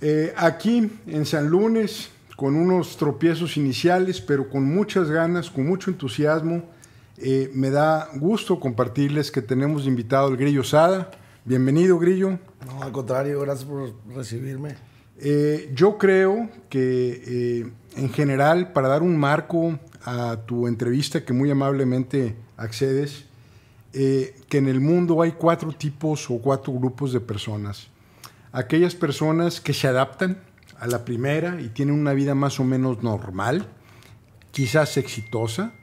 Aquí en San Lunes, con unos tropiezos iniciales, pero con muchas ganas, con mucho entusiasmo, me da gusto compartirles que tenemos invitado al Grillo Sada. Bienvenido, Grillo. No, al contrario, gracias por recibirme. Yo creo que en general, para dar un marco a tu entrevista que muy amablemente accedes, que en el mundo hay 4 tipos o 4 grupos de personas. Aquellas personas que se adaptan a la primera y tienen una vida más o menos normal, quizás exitosa.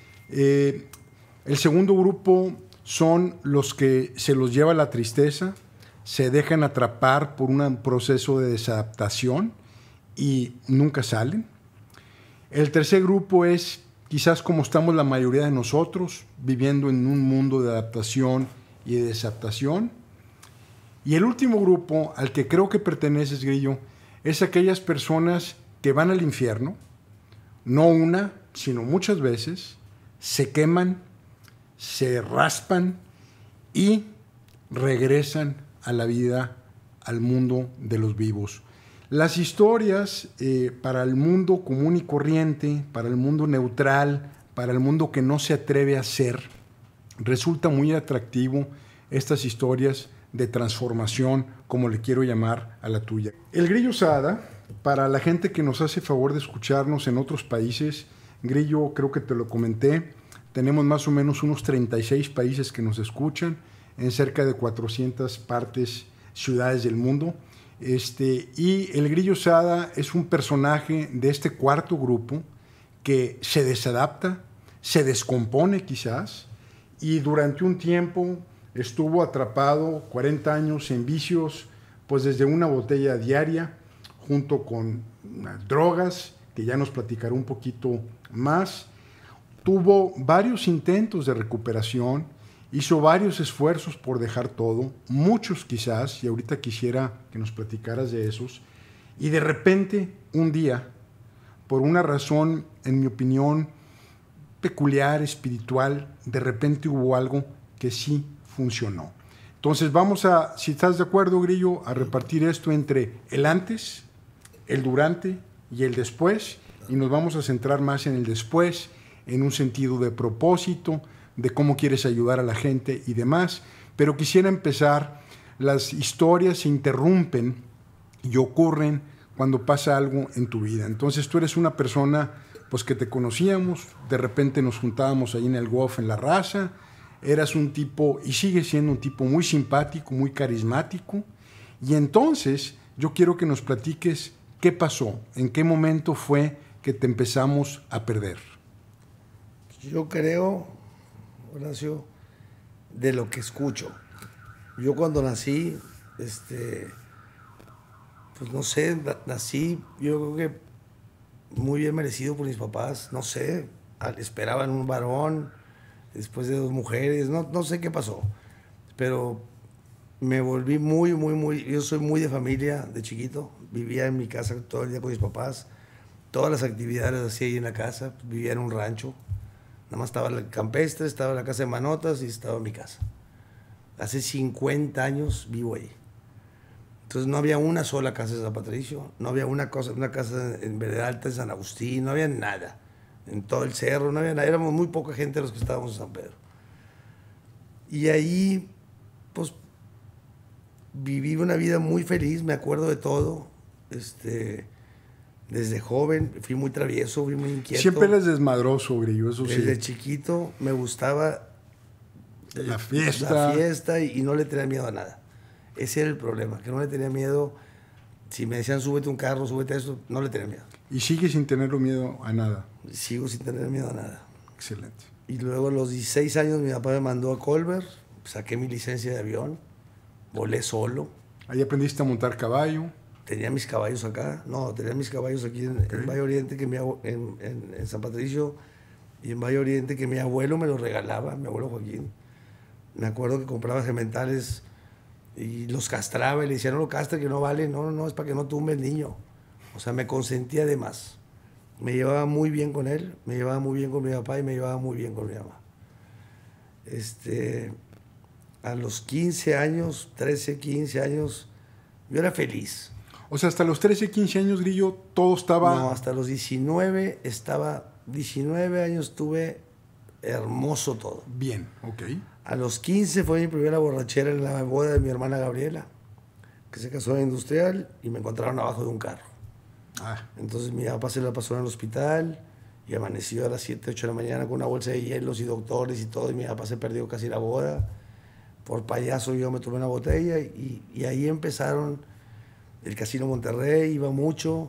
El segundo grupo son los que se los lleva la tristeza, se dejan atrapar por un proceso de desadaptación y nunca salen. El tercer grupo es quizás como estamos la mayoría de nosotros, viviendo en un mundo de adaptación y de desadaptación. Y el último grupo al que creo que perteneces, Grillo, es aquellas personas que van al infierno, no una, sino muchas veces, se queman, se raspan y regresan a la vida, al mundo de los vivos. Las historias para el mundo común y corriente, para el mundo neutral, para el mundo que no se atreve a ser, resulta muy atractivo estas historias de transformación, como le quiero llamar a la tuya. El Grillo Sada, para la gente que nos hace favor de escucharnos en otros países, Grillo, creo que te lo comenté, tenemos más o menos unos 36 países que nos escuchan, en cerca de 400 ciudades del mundo. Y el Grillo Sada es un personaje de este cuarto grupo que se desadapta, se descompone quizás, y durante un tiempo estuvo atrapado 40 años en vicios, pues desde una botella diaria, junto con drogas, que ya nos platicará un poquito más. Tuvo varios intentos de recuperación, hizo varios esfuerzos por dejar todo, muchos quizás, y ahorita quisiera que nos platicaras de esos, y de repente, un día, por una razón, en mi opinión, peculiar, espiritual, de repente hubo algo que sí funcionó. Entonces vamos a, si estás de acuerdo, Grillo, a repartir esto entre el antes, el durante y el después, y nos vamos a centrar más en el después, en un sentido de propósito, de cómo quieres ayudar a la gente y demás. Pero quisiera empezar, las historias se interrumpen y ocurren cuando pasa algo en tu vida. Entonces tú eres una persona pues que te conocíamos, de repente nos juntábamos ahí en el golf en La Raza, eras un tipo, y sigues siendo un tipo muy simpático, muy carismático, y entonces yo quiero que nos platiques qué pasó, en qué momento fue que te empezamos a perder. Yo creo, Horacio, de lo que escucho. Yo cuando nací, pues no sé, nací, yo creo que muy bien merecido por mis papás, no sé, esperaban un varón, después de 2 mujeres, no sé qué pasó, pero me volví yo soy muy de familia de chiquito, vivía en mi casa todo el día con mis papás, todas las actividades las hacía ahí en la casa, vivía en un rancho, nada más estaba el campestre, estaba la casa de manotas y estaba mi casa. Hace 50 años vivo ahí. Entonces no había una sola casa en San Patricio, no había una casa en Vereda Alta, en San Agustín, no había nada. En todo el cerro, no había nada. Éramos muy poca gente los que estábamos en San Pedro. Y ahí, pues, viví una vida muy feliz, me acuerdo de todo. Desde joven fui muy travieso, fui muy inquieto. Siempre eres desmadroso, Grillo, eso sí. Desde chiquito me gustaba la fiesta y no le tenía miedo a nada. Ese era el problema, que no le tenía miedo. Si me decían súbete un carro, súbete a esto, no le tenía miedo. ¿Y sigues sin tener miedo a nada? Sigo sin tener miedo a nada. Excelente. Y luego a los 16 años mi papá me mandó a Colbert, saqué mi licencia de avión, volé solo. Ahí aprendiste a montar caballo. Tenía mis caballos acá, tenía mis caballos aquí en Valle Oriente, que en San Patricio, y en Valle Oriente, que mi abuelo me los regalaba, mi abuelo Joaquín. Me acuerdo que compraba sementales y los castraba y le decía, no lo castre, que no vale, no, es para que no tumbe el niño. O sea, me consentía de más. Me llevaba muy bien con él, me llevaba muy bien con mi papá y me llevaba muy bien con mi mamá. A los 15 años, 13, 15 años, yo era feliz. O sea, hasta los 13, 15 años, Grillo, todo estaba... No, hasta los 19 estaba... 19 años tuve hermoso todo. Bien, ok. A los 15 fue mi primera borrachera en la boda de mi hermana Gabriela, que se casó en industrial y me encontraron abajo de un carro. Entonces mi papá se la pasó en el hospital y amaneció a las 7, 8 de la mañana con una bolsa de hielos y doctores y todo, y mi papá se perdió casi la boda. Por payaso yo me tomé una botella y ahí empezaron el Casino Monterrey, iba mucho,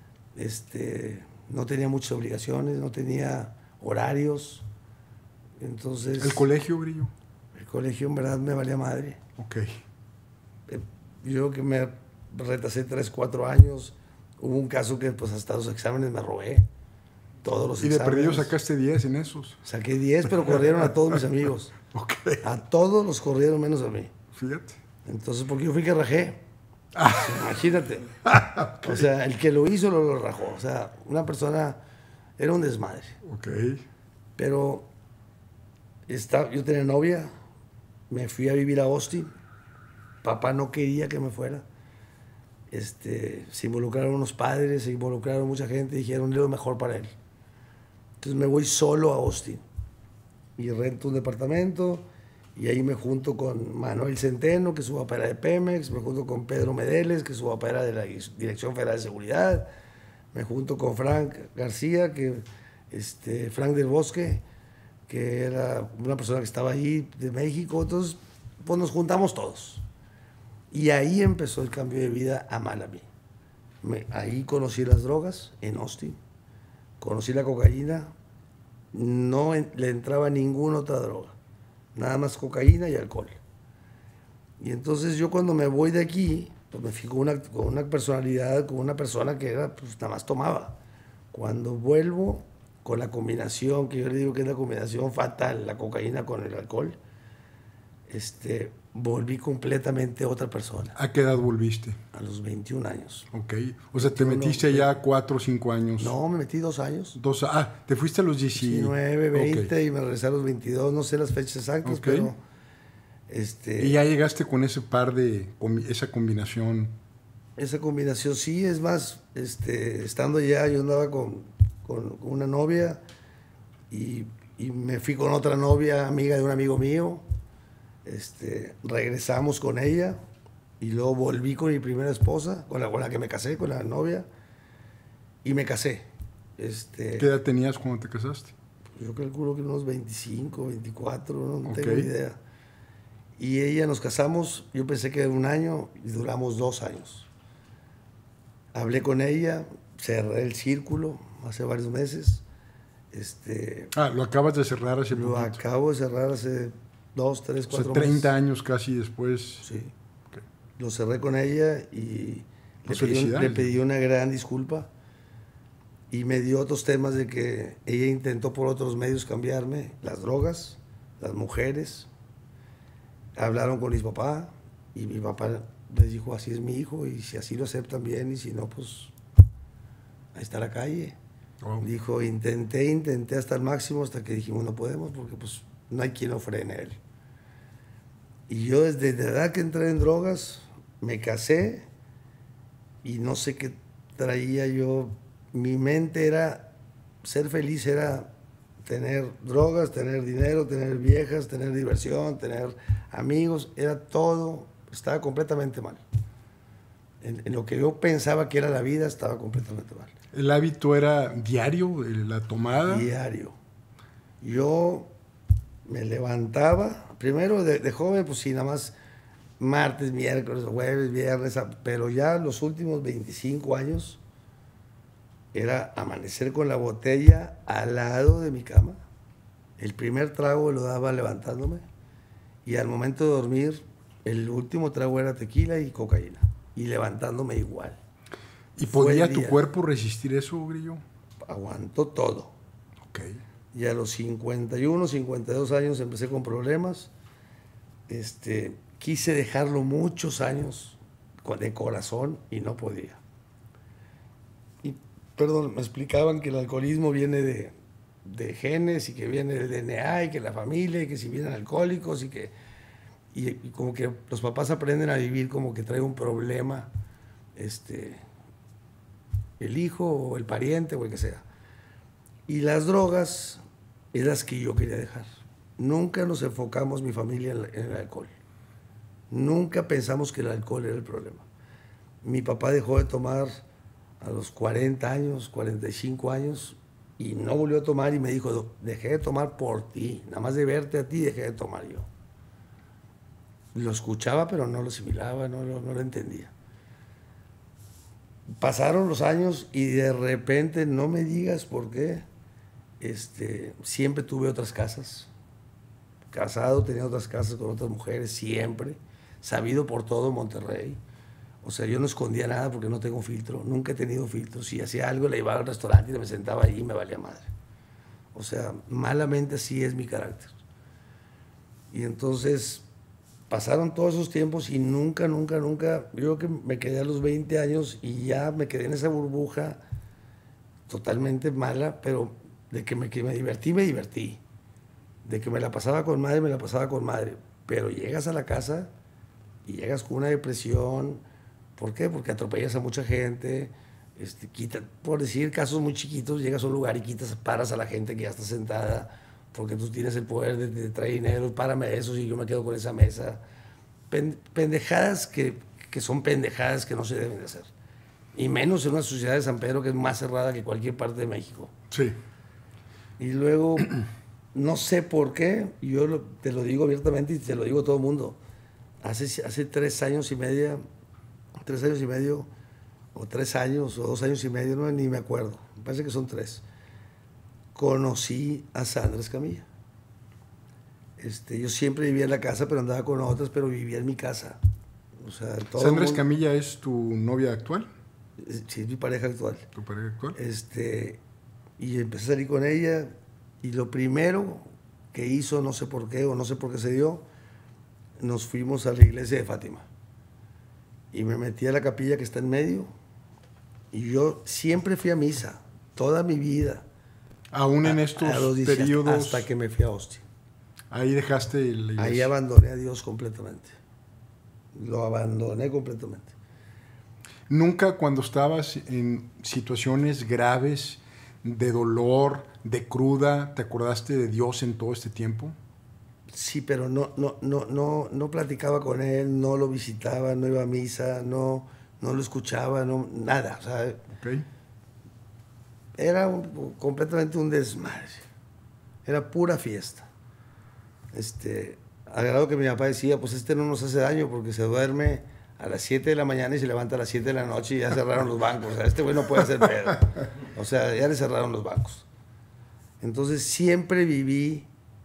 no tenía muchas obligaciones, no tenía horarios. Entonces, ¿El colegio, Grillo? El colegio en verdad me valía madre. Ok. Yo que me retrasé 3, 4 años, hubo un caso que pues hasta los exámenes me robé. Todos los exámenes. ¿Y de perdido sacaste 10 en esos? Saqué 10, pero corrieron a todos mis amigos. Ok. A todos los corrieron menos a mí. Fíjate. Entonces, porque yo fui que rajé. Imagínate. Okay. O sea, el que lo hizo lo rajó. O sea, una persona era un desmadre. Ok. Pero yo tenía novia, me fui a vivir a Austin. Papá no quería que me fuera. Se involucraron unos padres, se involucraron mucha gente, dijeron, es lo mejor para él. Entonces me voy solo a Austin y rento un departamento y ahí me junto con Manuel Centeno, que es su papá era de Pemex, me junto con Pedro Medeles, que es su papá era de la Dirección Federal de Seguridad, me junto con Frank García, Frank del Bosque, que era una persona que estaba ahí de México. Entonces pues nos juntamos todos. Y ahí empezó el cambio de vida a mal a mí. Ahí conocí las drogas, en Austin. Conocí la cocaína. No le entraba ninguna otra droga. Nada más cocaína y alcohol. Y entonces yo cuando me voy de aquí, pues me fui con una personalidad, con una persona que era, pues nada más tomaba. Cuando vuelvo con la combinación, que yo le digo que es la combinación fatal, la cocaína con el alcohol, volví completamente otra persona. ¿A qué edad volviste? A los 21 años. Ok. O sea, te metiste allá 4 o 5 años. No, me metí 2 años. Te fuiste a los 19, 20 okay. Y me regresé a los 22. No sé las fechas exactas, okay. Pero... Y ya llegaste con ese par esa combinación. Esa combinación, sí. Es más, estando allá, yo andaba con una novia y me fui con otra novia, amiga de un amigo mío. Regresamos con ella y luego volví con mi primera esposa, con la que me casé, con la novia, y me casé. ¿Qué edad tenías cuando te casaste? Yo calculo que unos 25, 24, no tengo ni idea. Y ella nos casamos, yo pensé que era 1 año y duramos 2 años. Hablé con ella, cerré el círculo hace varios meses. Lo acabas de cerrar hace poquito. Lo acabo de cerrar hace 2, 3, 4 meses. 30 años casi después. Sí. Okay. Lo cerré con ella y le pedí una gran disculpa. Y me dio otros temas de que ella intentó por otros medios cambiarme. Las drogas, las mujeres. Hablaron con mi papá y mi papá les dijo, así es mi hijo y si así lo aceptan bien y si no, pues ahí está la calle. Oh. Dijo, intenté hasta el máximo hasta que dijimos no podemos porque pues no hay quien lo frene a él. Y yo desde la edad que entré en drogas, me casé y no sé qué traía yo. Mi mente era, ser feliz era tener drogas, tener dinero, tener viejas, tener diversión, tener amigos. Era todo, estaba completamente mal. En lo que yo pensaba que era la vida, estaba completamente mal. ¿El hábito era diario, la tomada? Diario. Yo me levantaba, primero de joven, pues sí, nada más martes, miércoles, jueves, viernes, pero ya los últimos 25 años era amanecer con la botella al lado de mi cama. El primer trago lo daba levantándome y al momento de dormir, el último trago era tequila y cocaína y levantándome igual. ¿Y podía tu cuerpo resistir eso, Grillo? Aguantó todo. Okay. Y a los 51, 52 años empecé con problemas. Quise dejarlo muchos años de corazón y no podía. Y, perdón, me explicaban que el alcoholismo viene de genes y que viene del DNA y que la familia y que si vienen alcohólicos y como que los papás aprenden a vivir como que trae un problema el hijo o el pariente o el que sea. Y las drogas es las que yo quería dejar. Nunca nos enfocamos, mi familia, en el alcohol. Nunca pensamos que el alcohol era el problema. Mi papá dejó de tomar a los 40 años, 45 años, y no volvió a tomar y me dijo, dejé de tomar por ti, nada más de verte a ti dejé de tomar yo. Lo escuchaba, pero no lo asimilaba, no lo entendía. Pasaron los años y de repente, no me digas por qué, siempre tuve otras casas. Casado, tenía otras casas con otras mujeres, siempre. Sabido por todo en Monterrey. O sea, yo no escondía nada porque no tengo filtro. Nunca he tenido filtro. Si hacía algo, le iba al restaurante y me sentaba ahí y me valía madre. O sea, malamente así es mi carácter. Y entonces pasaron todos esos tiempos y nunca, yo creo que me quedé a los 20 años y ya me quedé en esa burbuja totalmente mala, pero de que me divertí, me divertí. De que me la pasaba con madre, me la pasaba con madre. Pero llegas a la casa y llegas con una depresión. ¿Por qué? Porque atropellas a mucha gente. Por decir casos muy chiquitos, llegas a un lugar y paras a la gente que ya está sentada porque tú tienes el poder de traer dinero, párame eso y yo me quedo con esa mesa. Pendejadas que son pendejadas que no se deben de hacer. Y menos en una sociedad de San Pedro que es más cerrada que cualquier parte de México. Sí. Y luego, no sé por qué, te lo digo abiertamente y te lo digo a todo el mundo. Hace 3 años y medio, o 3 años, o 2 años y medio, no, ni me acuerdo. Me parece que son 3. Conocí a Sandra Escamilla. Yo siempre vivía en la casa, pero andaba con otras, pero vivía en mi casa. O sea, ¿Sandra Escamilla es tu novia actual? Sí, es mi pareja actual. ¿Tu pareja actual? Y empecé a salir con ella, y lo primero que hizo, no sé por qué, o no sé por qué se dio, nos fuimos a la iglesia de Fátima. Y me metí a la capilla que está en medio, y yo siempre fui a misa, toda mi vida. Aún en estos periodos. Hasta que me fui a Austin. Ahí dejaste la iglesia. Ahí abandoné a Dios completamente. Lo abandoné completamente. ¿Nunca cuando estabas en situaciones graves de dolor, de cruda, te acordaste de Dios en todo este tiempo? Sí, pero no platicaba con él, no lo visitaba, no iba a misa, no lo escuchaba, nada. O sea, okay. Era completamente un desmadre. Era pura fiesta. Al grado que mi papá decía, pues no nos hace daño porque se duerme a las 7 de la mañana y se levanta a las 7 de la noche y ya cerraron los bancos. O sea, güey no puede hacer pedo. O sea, ya le cerraron los bancos. Entonces siempre viví,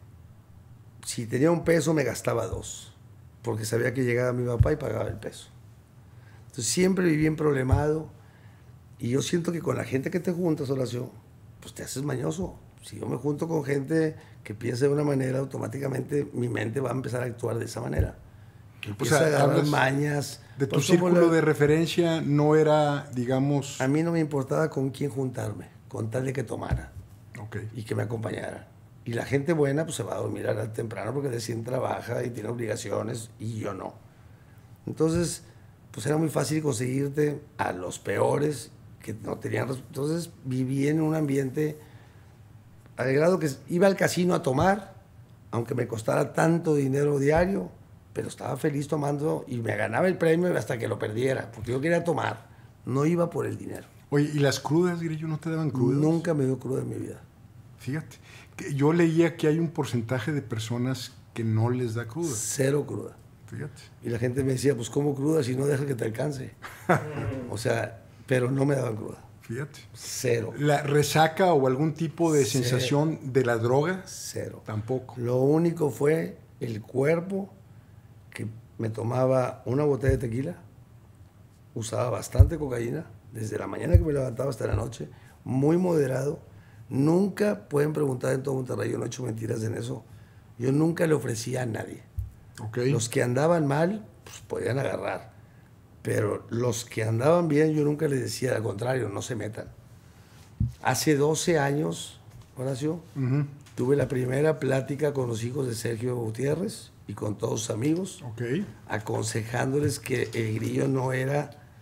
si tenía $1 me gastaba 2, porque sabía que llegaba mi papá y pagaba el peso. Entonces siempre viví en problemado. Y yo siento que con la gente que te juntas, Horacio, pues te haces mañoso. Si yo me junto con gente que piensa de una manera, automáticamente mi mente va a empezar a actuar de esa manera. Empieza a agarrar mañas. De tu círculo de referencia no era, digamos... A mí no me importaba con quién juntarme, con tal de que tomara. Okay. Y que me acompañara. Y la gente buena pues se va a dormir a temprano porque recién trabaja y tiene obligaciones y yo no. Entonces, pues era muy fácil conseguirte a los peores que no tenían... Entonces viví en un ambiente al grado que iba al casino a tomar, aunque me costara tanto dinero diario, pero estaba feliz tomando y me ganaba el premio hasta que lo perdiera, porque yo quería tomar, no iba por el dinero. Oye, ¿y las crudas, Grillo, no te daban crudas? Nunca me dio cruda en mi vida. Fíjate, que yo leía que hay un porcentaje de personas que no les da cruda. 0 cruda. Fíjate. Y la gente me decía, pues ¿cómo cruda si no deja que te alcance? O sea, pero no me daban cruda. Fíjate. 0. ¿La resaca o algún tipo de sensación de la droga? 0. Tampoco. Lo único fue el cuerpo, que me tomaba una botella de tequila, usaba bastante cocaína, desde la mañana que me levantaba hasta la noche, muy moderado. Nunca, pueden preguntar en todo Monterrey, yo no he hecho mentiras en eso, yo nunca le ofrecía a nadie. Okay. Los que andaban mal, pues podían agarrar. Pero los que andaban bien, yo nunca les decía, al contrario, no se metan. Hace 12 años, Horacio, tuve la primera plática con los hijos de Sergio Gutiérrez y con todos sus amigos, okay, aconsejándoles que el Grillo no era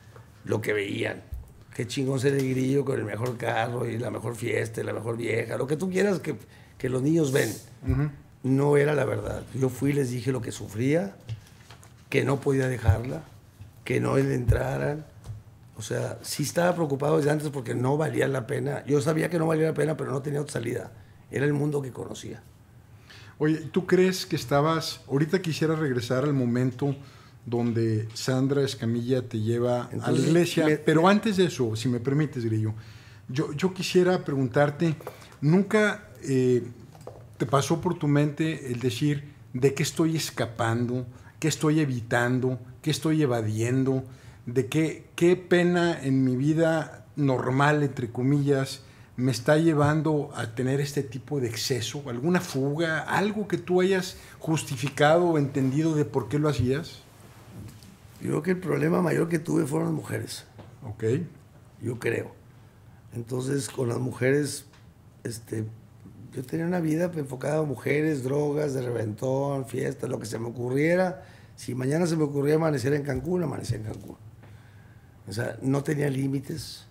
lo que veían. Qué chingón ser el Grillo con el mejor carro y la mejor fiesta y la mejor vieja, lo que tú quieras que los niños ven. No era la verdad. Yo fui y les dije lo que sufría, que no podía dejarla, que no le entraran. O sea, sí estaba preocupado desde antes porque no valía la pena. Yo sabía que no valía la pena, pero no tenía otra salida. Era el mundo que conocía. Oye, ¿tú crees que estabas... Ahorita quisiera regresar al momento donde Sandra Escamilla te lleva a la iglesia, pero antes de eso, si me permites, Grillo, yo quisiera preguntarte, ¿nunca te pasó por tu mente el decir de qué estoy escapando, qué estoy evitando, qué estoy evadiendo, de qué pena en mi vida normal, entre comillas, me está llevando a tener este tipo de exceso? ¿Alguna fuga? ¿Algo que tú hayas justificado o entendido de por qué lo hacías? Yo creo que el problema mayor que tuve fueron las mujeres. Ok. Yo creo. Entonces, con las mujeres, yo tenía una vida enfocada a mujeres, drogas, de reventón, fiestas, lo que se me ocurriera. Si mañana se me ocurría amanecer en Cancún, amanecía en Cancún. O sea, no tenía límites.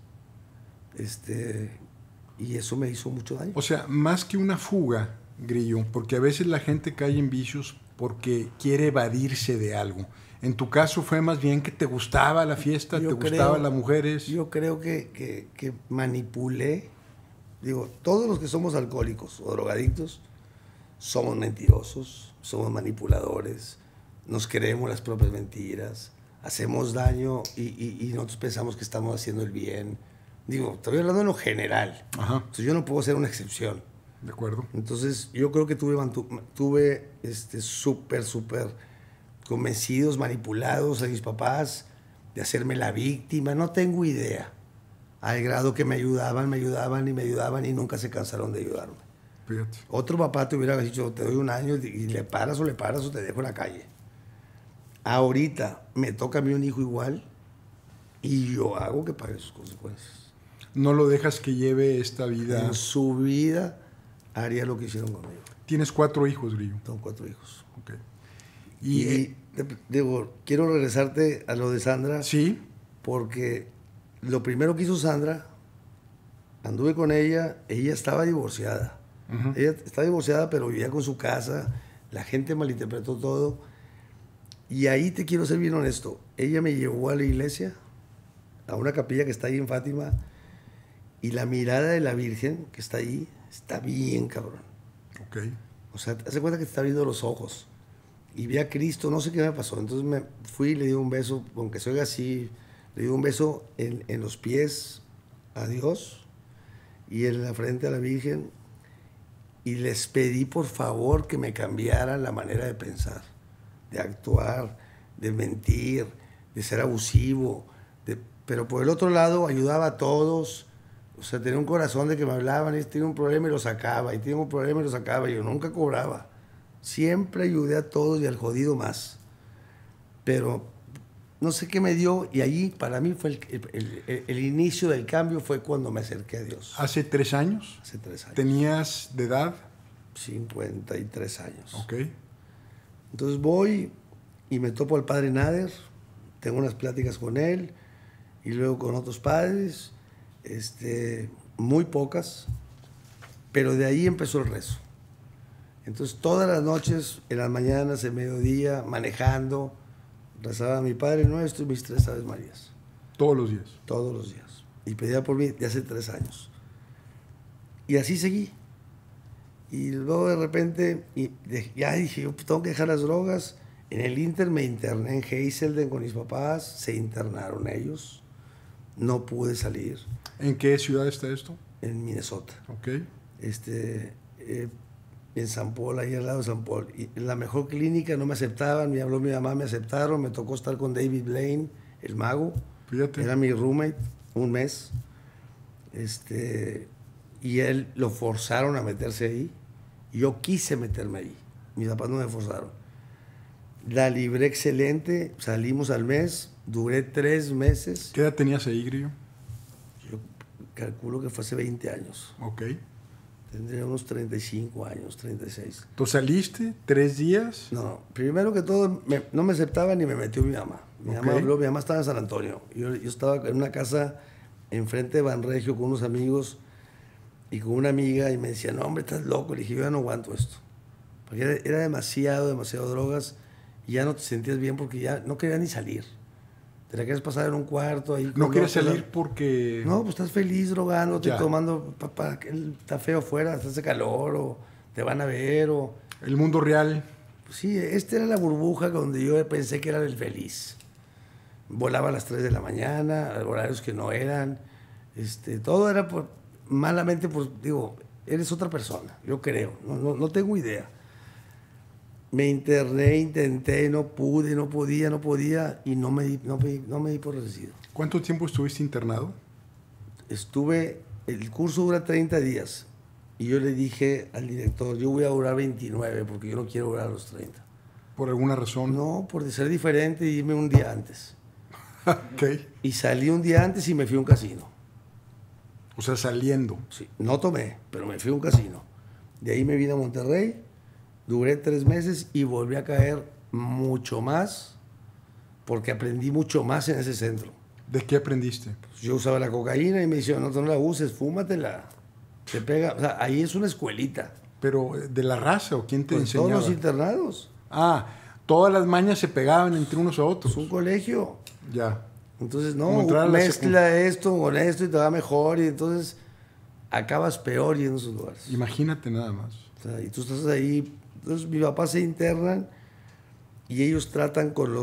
Y eso me hizo mucho daño. O sea, más que una fuga, Grillo, porque a veces la gente cae en vicios porque quiere evadirse de algo. En tu caso fue más bien que te gustaba la fiesta, te gustaban las mujeres. Yo creo que manipulé. Digo, todos los que somos alcohólicos o drogadictos somos mentirosos, somos manipuladores, nos creemos las propias mentiras, hacemos daño y nosotros pensamos que estamos haciendo el bien. Digo, estoy hablando en lo general. Ajá. Entonces yo no puedo ser una excepción. De acuerdo. Entonces yo creo que tuve súper convencidos, manipulados a mis papás de hacerme la víctima. No tengo idea. Al grado que me ayudaban y nunca se cansaron de ayudarme. Fíjate. Otro papá te hubiera dicho, te doy un año y le paras o te dejo en la calle. Ahorita me toca a mí un hijo igual y yo hago que pague sus consecuencias. No lo dejas que lleve esta vida. En su vida haría lo que hicieron conmigo. Tienes 4 hijos, Grillo. Tengo 4 hijos. Ok. Y digo, quiero regresarte a lo de Sandra. Sí. Porque lo primero que hizo Sandra, anduve con ella estaba divorciada. Uh-huh. Ella estaba divorciada, pero vivía con su casa. La gente malinterpretó todo. Y ahí te quiero ser bien honesto. Ella me llevó a la iglesia, a una capilla que está ahí en Fátima, y la mirada de la Virgen que está ahí está bien cabrón. Ok. O sea, te das cuenta que te está viendo los ojos. Y vi a Cristo, no sé qué me pasó. Entonces me fui y le di un beso, aunque soy así, le di un beso en los pies a Dios y en la frente a la Virgen. Y les pedí por favor que me cambiaran la manera de pensar, de actuar, de mentir, de ser abusivo. Pero por el otro lado ayudaba a todos. O sea, tenía un corazón de que me hablaban, y tiene un problema y lo sacaba, y tiene un problema y lo sacaba, y yo nunca cobraba. Siempre ayudé a todos y al jodido más. Pero no sé qué me dio, y allí para mí fue el inicio del cambio, fue cuando me acerqué a Dios. ¿Hace 3 años? Hace 3 años. ¿Tenías de edad? 53 años. Ok. Entonces voy y me topo al padre Nader, tengo unas pláticas con él, y luego con otros padres, muy pocas, pero de ahí empezó el rezo. Entonces todas las noches, en las mañanas, en mediodía, manejando, rezaba mi Padre Nuestro y mis 3 Aves Marías. ¿Todos los días? Todos los días. Y pedía por mí de hace 3 años. Y así seguí. Y luego de repente, ya dije, yo tengo que dejar las drogas. En el Inter me interné en Heiselden con mis papás, se internaron ellos. No pude salir. ¿En qué ciudad está esto? En Minnesota. Ok. En San Paul, ahí al lado de San Paul. Y en la mejor clínica no me aceptaban, me habló mi mamá, me aceptaron, me tocó estar con David Blaine, el mago. Fíjate. Era mi roommate, un mes. Y él lo forzaron a meterse ahí. Yo quise meterme ahí. Mis papás no me forzaron. La libré excelente, salimos al mes, duré 3 meses. ¿Qué edad tenías ahí, Grillo? Yo calculo que fue hace 20 años. Ok. Tendría unos 35 años, 36. ¿Tú saliste 3 días? No, primero que todo, no me aceptaban ni me metió mi mamá. Mi mamá habló, mi mamá estaba en San Antonio. Yo estaba en una casa enfrente de Banregio con unos amigos y con una amiga y me decía, no, hombre, estás loco. Le dije, yo ya no aguanto esto. Porque era demasiado drogas y ya no te sentías bien porque ya no querías ni salir. Te la querías pasar en un cuarto ahí. ¿No quieres salir porque...? No, pues estás feliz drogándote, tomando, está feo afuera, hace calor o te van a ver o... El mundo real. Pues sí, esta era la burbuja donde yo pensé que era el feliz. Volaba a las 3 de la mañana, a horarios que no eran. Todo era malamente, digo, eres otra persona, yo creo, no tengo idea. Me interné, intenté, no pude, no podía y no me di por vencido. ¿Cuánto tiempo estuviste internado? El curso dura 30 días y yo le dije al director, yo voy a durar 29 porque yo no quiero durar los 30. ¿Por alguna razón? No, por ser diferente y irme un día antes. Okay. Y salí un día antes y me fui a un casino. O sea, saliendo. Sí, no tomé, pero me fui a un casino. De ahí me vine a Monterrey, duré 3 meses y volví a caer mucho más porque aprendí mucho más en ese centro. ¿De qué aprendiste? Pues yo usaba la cocaína y me decían, no la uses, fúmatela. Te pega, o sea, ahí es una escuelita. ¿Pero de la raza o quién te Pues enseñaba? todos los internados. Ah, todas las mañas se pegaban entre unos a otros. Es un colegio. Ya. Entonces, no, mezcla esto con esto y te va mejor y entonces acabas peor y en esos lugares. Imagínate nada más. O sea, y tú estás ahí. Entonces, mi papá se internan y ellos tratan con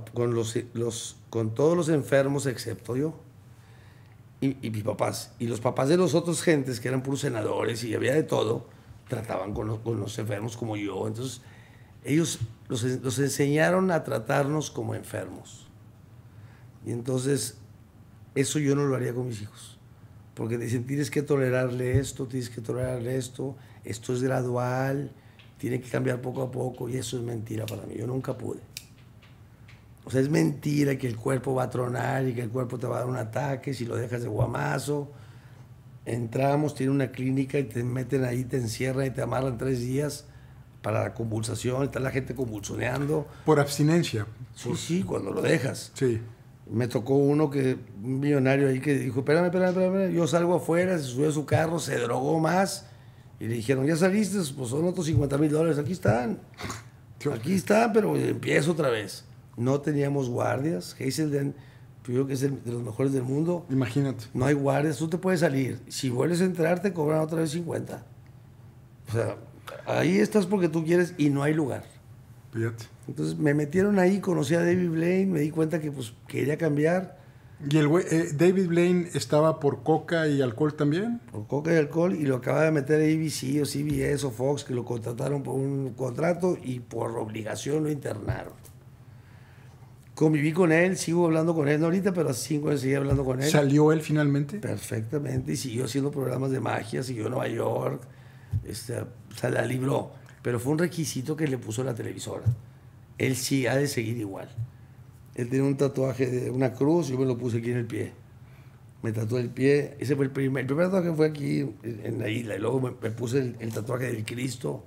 todos los enfermos excepto yo. Y mis papás. Y los papás de los otros gentes, que eran puros senadores y había de todo, trataban con los enfermos como yo. Entonces, ellos los enseñaron a tratarnos como enfermos. Y entonces, eso yo no lo haría con mis hijos. Porque dicen, tienes que tolerarle esto, esto es gradual, tiene que cambiar poco a poco, y eso es mentira para mí. Yo nunca pude. O sea, es mentira que el cuerpo va a tronar y que el cuerpo te va a dar un ataque si lo dejas de guamazo. Entramos, tiene una clínica y te meten ahí, te encierran y te amarran 3 días para la convulsación, está la gente convulsioneando. Por abstinencia. Sí, cuando lo dejas. Sí. Me tocó un millonario ahí que dijo, espérame, yo salgo afuera, se subió a su carro, se drogó más, y le dijeron, ¿ya saliste? Pues son otros $50,000, aquí están, pero empiezo otra vez. No teníamos guardias, Hazelden, yo creo que es de los mejores del mundo. Imagínate. No hay guardias, tú te puedes salir, si vuelves a entrar te cobran otra vez 50. O sea, ahí estás porque tú quieres y no hay lugar. Fíjate. Entonces me metieron ahí, conocí a David Blaine, me di cuenta que pues quería cambiar. ¿Y el David Blaine estaba por coca y alcohol también? Por coca y alcohol, y lo acaba de meter a ABC o CBS o Fox, que lo contrataron por un contrato y por obligación lo internaron. Conviví con él, sigo hablando con él, no ahorita, pero hace 5 años seguí hablando con él. ¿Salió él finalmente? Perfectamente, y siguió haciendo programas de magia, siguió en Nueva York, se la libró. Pero fue un requisito que le puso la televisora. Él sí ha de seguir igual. Él tenía un tatuaje de una cruz, yo me lo puse aquí en el pie. Me tatué el pie. Ese fue el primer tatuaje fue aquí en la isla. Y luego me puse el tatuaje del Cristo,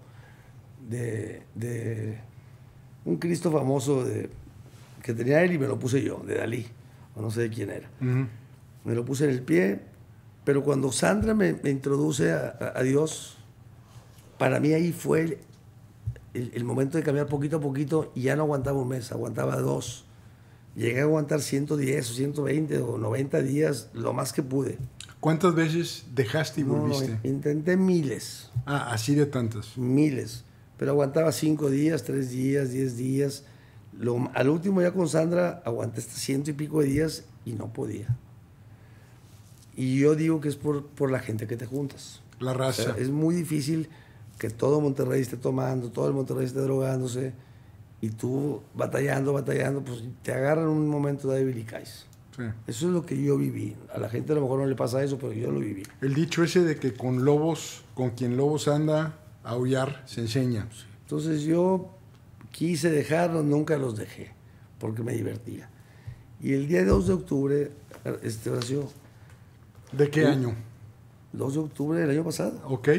de un Cristo famoso que tenía él y me lo puse yo, de Dalí, o no sé de quién era. Uh-huh. Me lo puse en el pie, pero cuando Sandra me introduce a Dios, para mí ahí fue el momento de cambiar poquito a poquito y ya no aguantaba un mes, aguantaba 2. Llegué a aguantar 110 o 120 o 90 días, lo más que pude. ¿Cuántas veces dejaste y volviste? No, intenté miles. Ah, así de tantas. Miles. Pero aguantaba 5 días, 3 días, 10 días. Al último ya con Sandra aguanté hasta 100 y pico de días y no podía. Y yo digo que es por la gente que te juntas. La raza. O sea, es muy difícil que todo Monterrey esté tomando, todo el Monterrey esté drogándose, y tú batallando, pues te agarran un momento de débil y caes. Sí. Eso es lo que yo viví. A la gente a lo mejor no le pasa eso, pero yo lo viví. El dicho ese de que con quien lobos anda, a aullar se enseña. Sí. Entonces yo quise dejarlos, nunca los dejé, porque me divertía. Y el día 2 de octubre, Horacio... ¿De qué año? 2 de octubre del año pasado. Ok.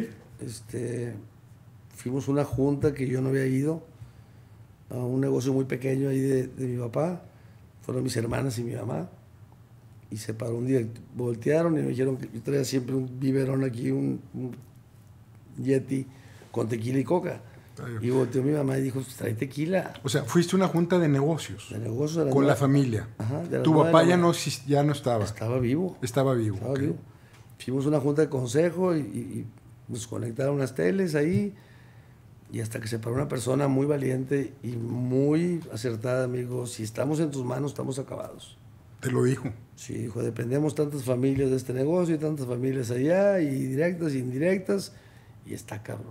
Fuimos a una junta que yo no había ido, a un negocio muy pequeño ahí de mi papá. fueron mis hermanas y mi mamá. Y se paró un día, voltearon y me dijeron que yo traía siempre un biberón aquí, un Yeti con tequila y coca. Y volteó mi mamá y dijo, pues, trae tequila. O sea, fuiste a una junta de negocios. De negocios con la familia. Ajá, Tu papá ya no estaba. Estaba vivo. Estaba vivo. Estaba vivo. Fuimos a una junta de consejo y nos conectaron unas teles ahí. Y hasta que se paró una persona muy valiente y muy acertada, amigo, si estamos en tus manos, estamos acabados. Te lo dijo. Sí, dijo, dependemos tantas familias de este negocio y tantas familias allá, y directas e indirectas, y está cabrón.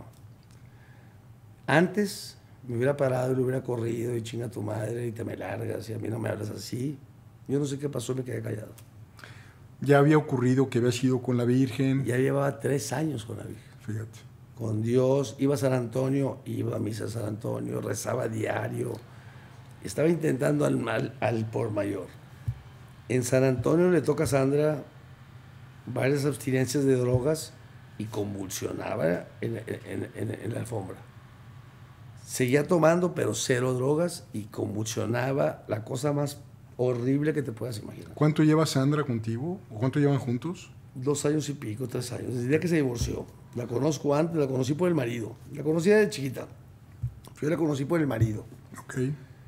Antes me hubiera parado y lo hubiera corrido y chinga tu madre y te me largas y a mí no me hablas así. Yo no sé qué pasó, me quedé callado. Ya había ocurrido que habías ido con la Virgen. Ya llevaba 3 años con la Virgen. Fíjate. Con Dios, iba a San Antonio, iba a misa a San Antonio, rezaba diario. Estaba intentando al por mayor. En San Antonio le toca a Sandra varias abstinencias de drogas y convulsionaba en la alfombra. Seguía tomando, pero 0 drogas y convulsionaba, la cosa más horrible que te puedas imaginar. ¿Cuánto lleva Sandra contigo? ¿O cuánto llevan juntos? 2 años y pico, 3 años. Desde el día que se divorció. La conozco antes, la conocí por el marido. La conocía de chiquita. Yo la conocí por el marido. Ok.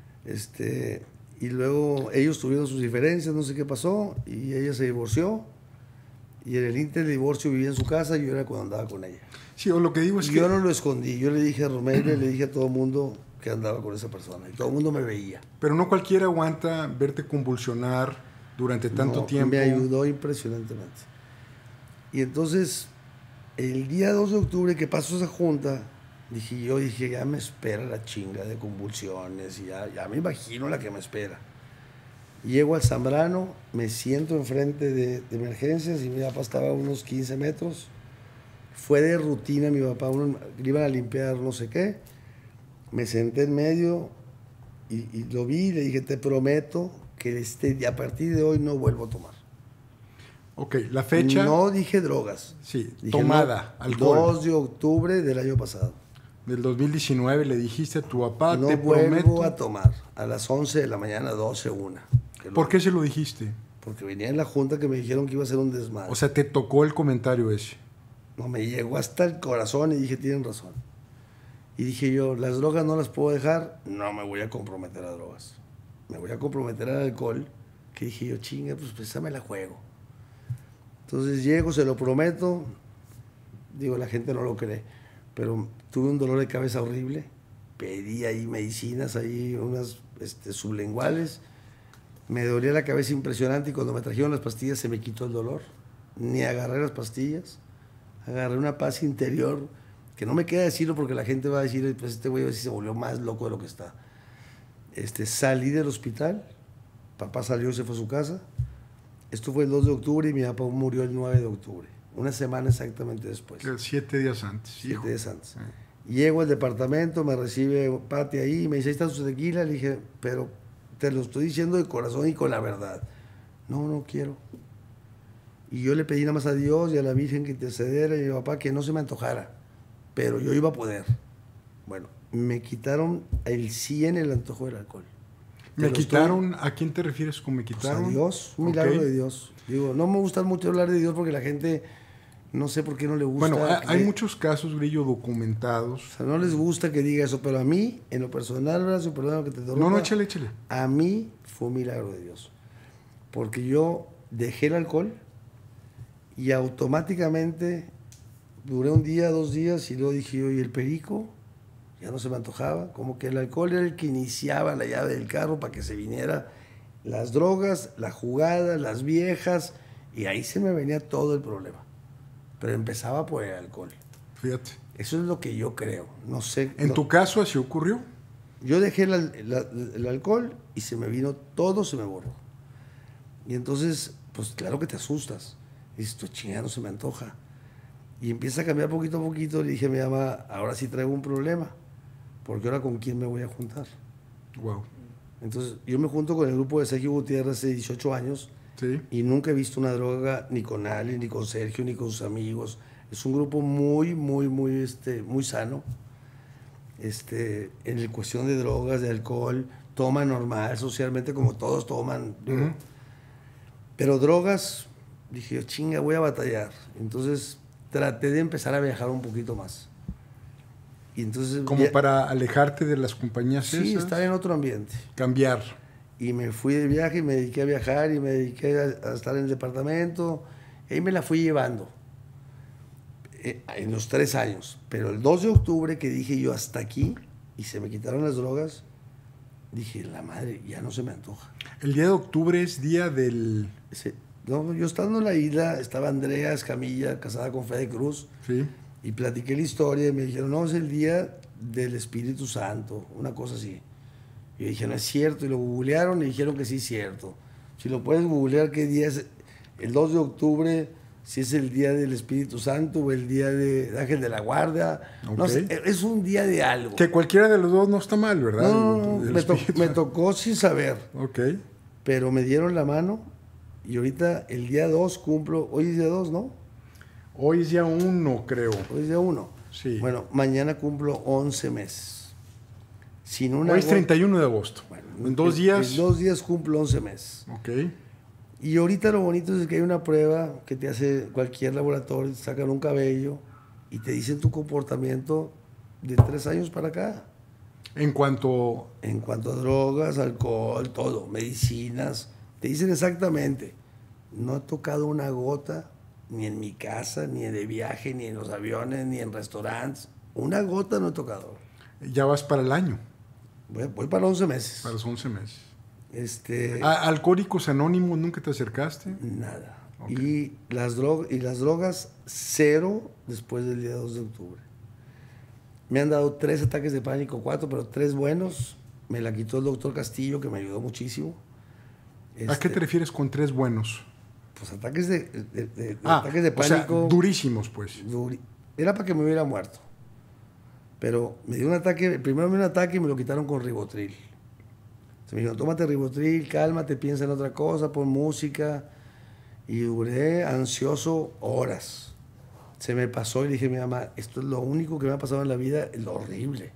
Y luego ellos tuvieron sus diferencias, no sé qué pasó, y ella se divorció. Y en el inter de divorcio vivía en su casa y yo era cuando andaba con ella. Sí, o lo que digo es y que... yo no lo escondí. Yo le dije a Romelia, le dije a todo el mundo que andaba con esa persona. Y todo el mundo me veía. Pero no cualquiera aguanta verte convulsionar durante tanto tiempo. Me ayudó impresionantemente. Y entonces, el día 2 de octubre que pasó esa junta, dije, ya me espera la chinga de convulsiones, y ya me imagino la que me espera. Llego al Zambrano, me siento enfrente de emergencias y mi papá estaba a unos 15 metros. Fue de rutina, mi papá, iban a limpiar no sé qué. Me senté en medio y lo vi y le dije, te prometo que a partir de hoy no vuelvo a tomar. Ok, la fecha... No dije drogas. Sí, dije tomada, alcohol. 2 de octubre del año pasado. Del 2019 le dijiste a tu papá, no te vuelvo prometo... a tomar. A las 11 de la mañana, 12, 1. ¿Por qué se lo dijiste? Porque venía en la junta que me dijeron que iba a ser un desmadre. O sea, te tocó el comentario ese. No, me llegó hasta el corazón y dije, tienen razón. Y dije yo, las drogas no las puedo dejar, no me voy a comprometer a drogas. Me voy a comprometer al alcohol, que dije yo, chinga, pues esa me la juego. Entonces llego, se lo prometo, digo, la gente no lo cree, pero tuve un dolor de cabeza horrible, pedí ahí medicinas, ahí unas sublinguales, me dolía la cabeza impresionante y cuando me trajeron las pastillas se me quitó el dolor, ni agarré las pastillas, agarré una paz interior, que no me queda decirlo porque la gente va a decir, pues este güey a ver si se volvió más loco de lo que está. Salí del hospital, papá salió y se fue a su casa. Esto fue el 2 de octubre y mi papá murió el 9 de octubre, una semana exactamente después. 7 días antes. 7 días antes. Llego al departamento, me recibe Pati ahí, me dice, ahí está su tequila. Le dije, pero te lo estoy diciendo de corazón y con la verdad. No quiero. Y yo le pedí nada más a Dios y a la Virgen que intercediera y a mi papá que no se me antojara, pero yo iba a poder. Bueno, me quitaron el 100 el antojo del alcohol. ¿Me quitaron? ¿A quién te refieres con me quitaron? Pues a Dios, un milagro de Dios. Digo, no me gusta mucho hablar de Dios porque la gente, no sé por qué no le gusta. Bueno, hay muchos casos, Grillo, documentados. O sea, no les gusta que diga eso, pero a mí, en lo personal, Horacio, perdón que te interrumpa. No, échale. A mí fue un milagro de Dios. Porque yo dejé el alcohol y automáticamente duré un día, 2 días y luego dije yo, ¿y el perico? Ya no se me antojaba, como que el alcohol era el que iniciaba la llave del carro para que se viniera las drogas, la jugada, las viejas, y ahí se me venía todo el problema. Pero empezaba por el alcohol. Fíjate. Eso es lo que yo creo, no sé. ¿En tu caso así ocurrió? Yo dejé el alcohol y se me vino todo, se me borró. Y entonces, pues claro que te asustas. Dices, tu chingada no se me antoja. Y empieza a cambiar poquito a poquito. Le dije a mi mamá, ahora sí traigo un problema. Porque ahora con quién me voy a juntar. Wow. Entonces, yo me junto con el grupo de Sergio Gutiérrez hace 18 años. Sí. Y nunca he visto una droga ni con Ali, ni con Sergio, ni con sus amigos. Es un grupo muy sano. En cuestión de drogas, de alcohol, toma normal, socialmente, como todos toman. Ujú. Pero drogas, dije yo, chinga, voy a batallar. Entonces traté de empezar a viajar un poquito más. Y entonces, Como para alejarte de las compañías sí, esas. estar en otro ambiente. Cambiar. Y me fui de viaje y me dediqué a viajar y me dediqué a estar en el departamento. Y ahí me la fui llevando. En los 3 años. Pero el 2 de octubre que dije yo hasta aquí y se me quitaron las drogas, dije, la madre, ya no se me antoja. El día de octubre es día del... No, yo estando en la isla, estaba Andrea Escamilla, casada con Fede Cruz, Sí. y platiqué la historia y me dijeron, no, es el día del Espíritu Santo, una cosa así. Y yo dije, no es cierto, y lo googlearon y dijeron que sí es cierto. Si lo puedes googlear, ¿qué día es? El 2 de octubre, si es el día del Espíritu Santo o el día de Ángel de la Guardia. Ok. No sé, es un día de algo. Que cualquiera de los dos no está mal, ¿verdad? No, El me espíritu. tocó sin saber, Ok. pero me dieron la mano y ahorita el día 2 cumplo, hoy es día 2, ¿no? Hoy es día 1, creo. Hoy es día 1. Sí. Bueno, mañana cumplo 11 meses. Sin una Hoy es gota- 31 de agosto. Bueno, En 2 días. En 2 días cumplo 11 meses. Ok. Y ahorita lo bonito es que hay una prueba que te hace cualquier laboratorio, te sacan un cabello y te dicen tu comportamiento de 3 años para acá. En cuanto... En cuanto a drogas, alcohol, todo, medicinas, te dicen exactamente. No he tocado una gota, ni en mi casa, ni de viaje, ni en los aviones, ni en restaurantes. Una gota no he tocado. Ya vas para el año, Voy para 11 meses. para los 11 meses. ¿A ¿Alcohólicos Anónimos nunca te acercaste? Nada. Ok. Y las drogas, cero después del día 2 de octubre. Me han dado 3 ataques de pánico, 4, pero 3 buenos. Me la quitó el doctor Castillo, que me ayudó muchísimo. ¿A qué te refieres con 3 buenos? Pues ataques ataques de o sea, pánico. durísimos, pues. Era para que me hubiera muerto. Pero me dio un ataque, primero me dio un ataque y me lo quitaron con Rivotril. Se me dijo, tómate Rivotril, cálmate, piensa en otra cosa, pon música. Y duré ansioso horas. Se me pasó y le dije a mi mamá, esto es lo único que me ha pasado en la vida, es lo horrible.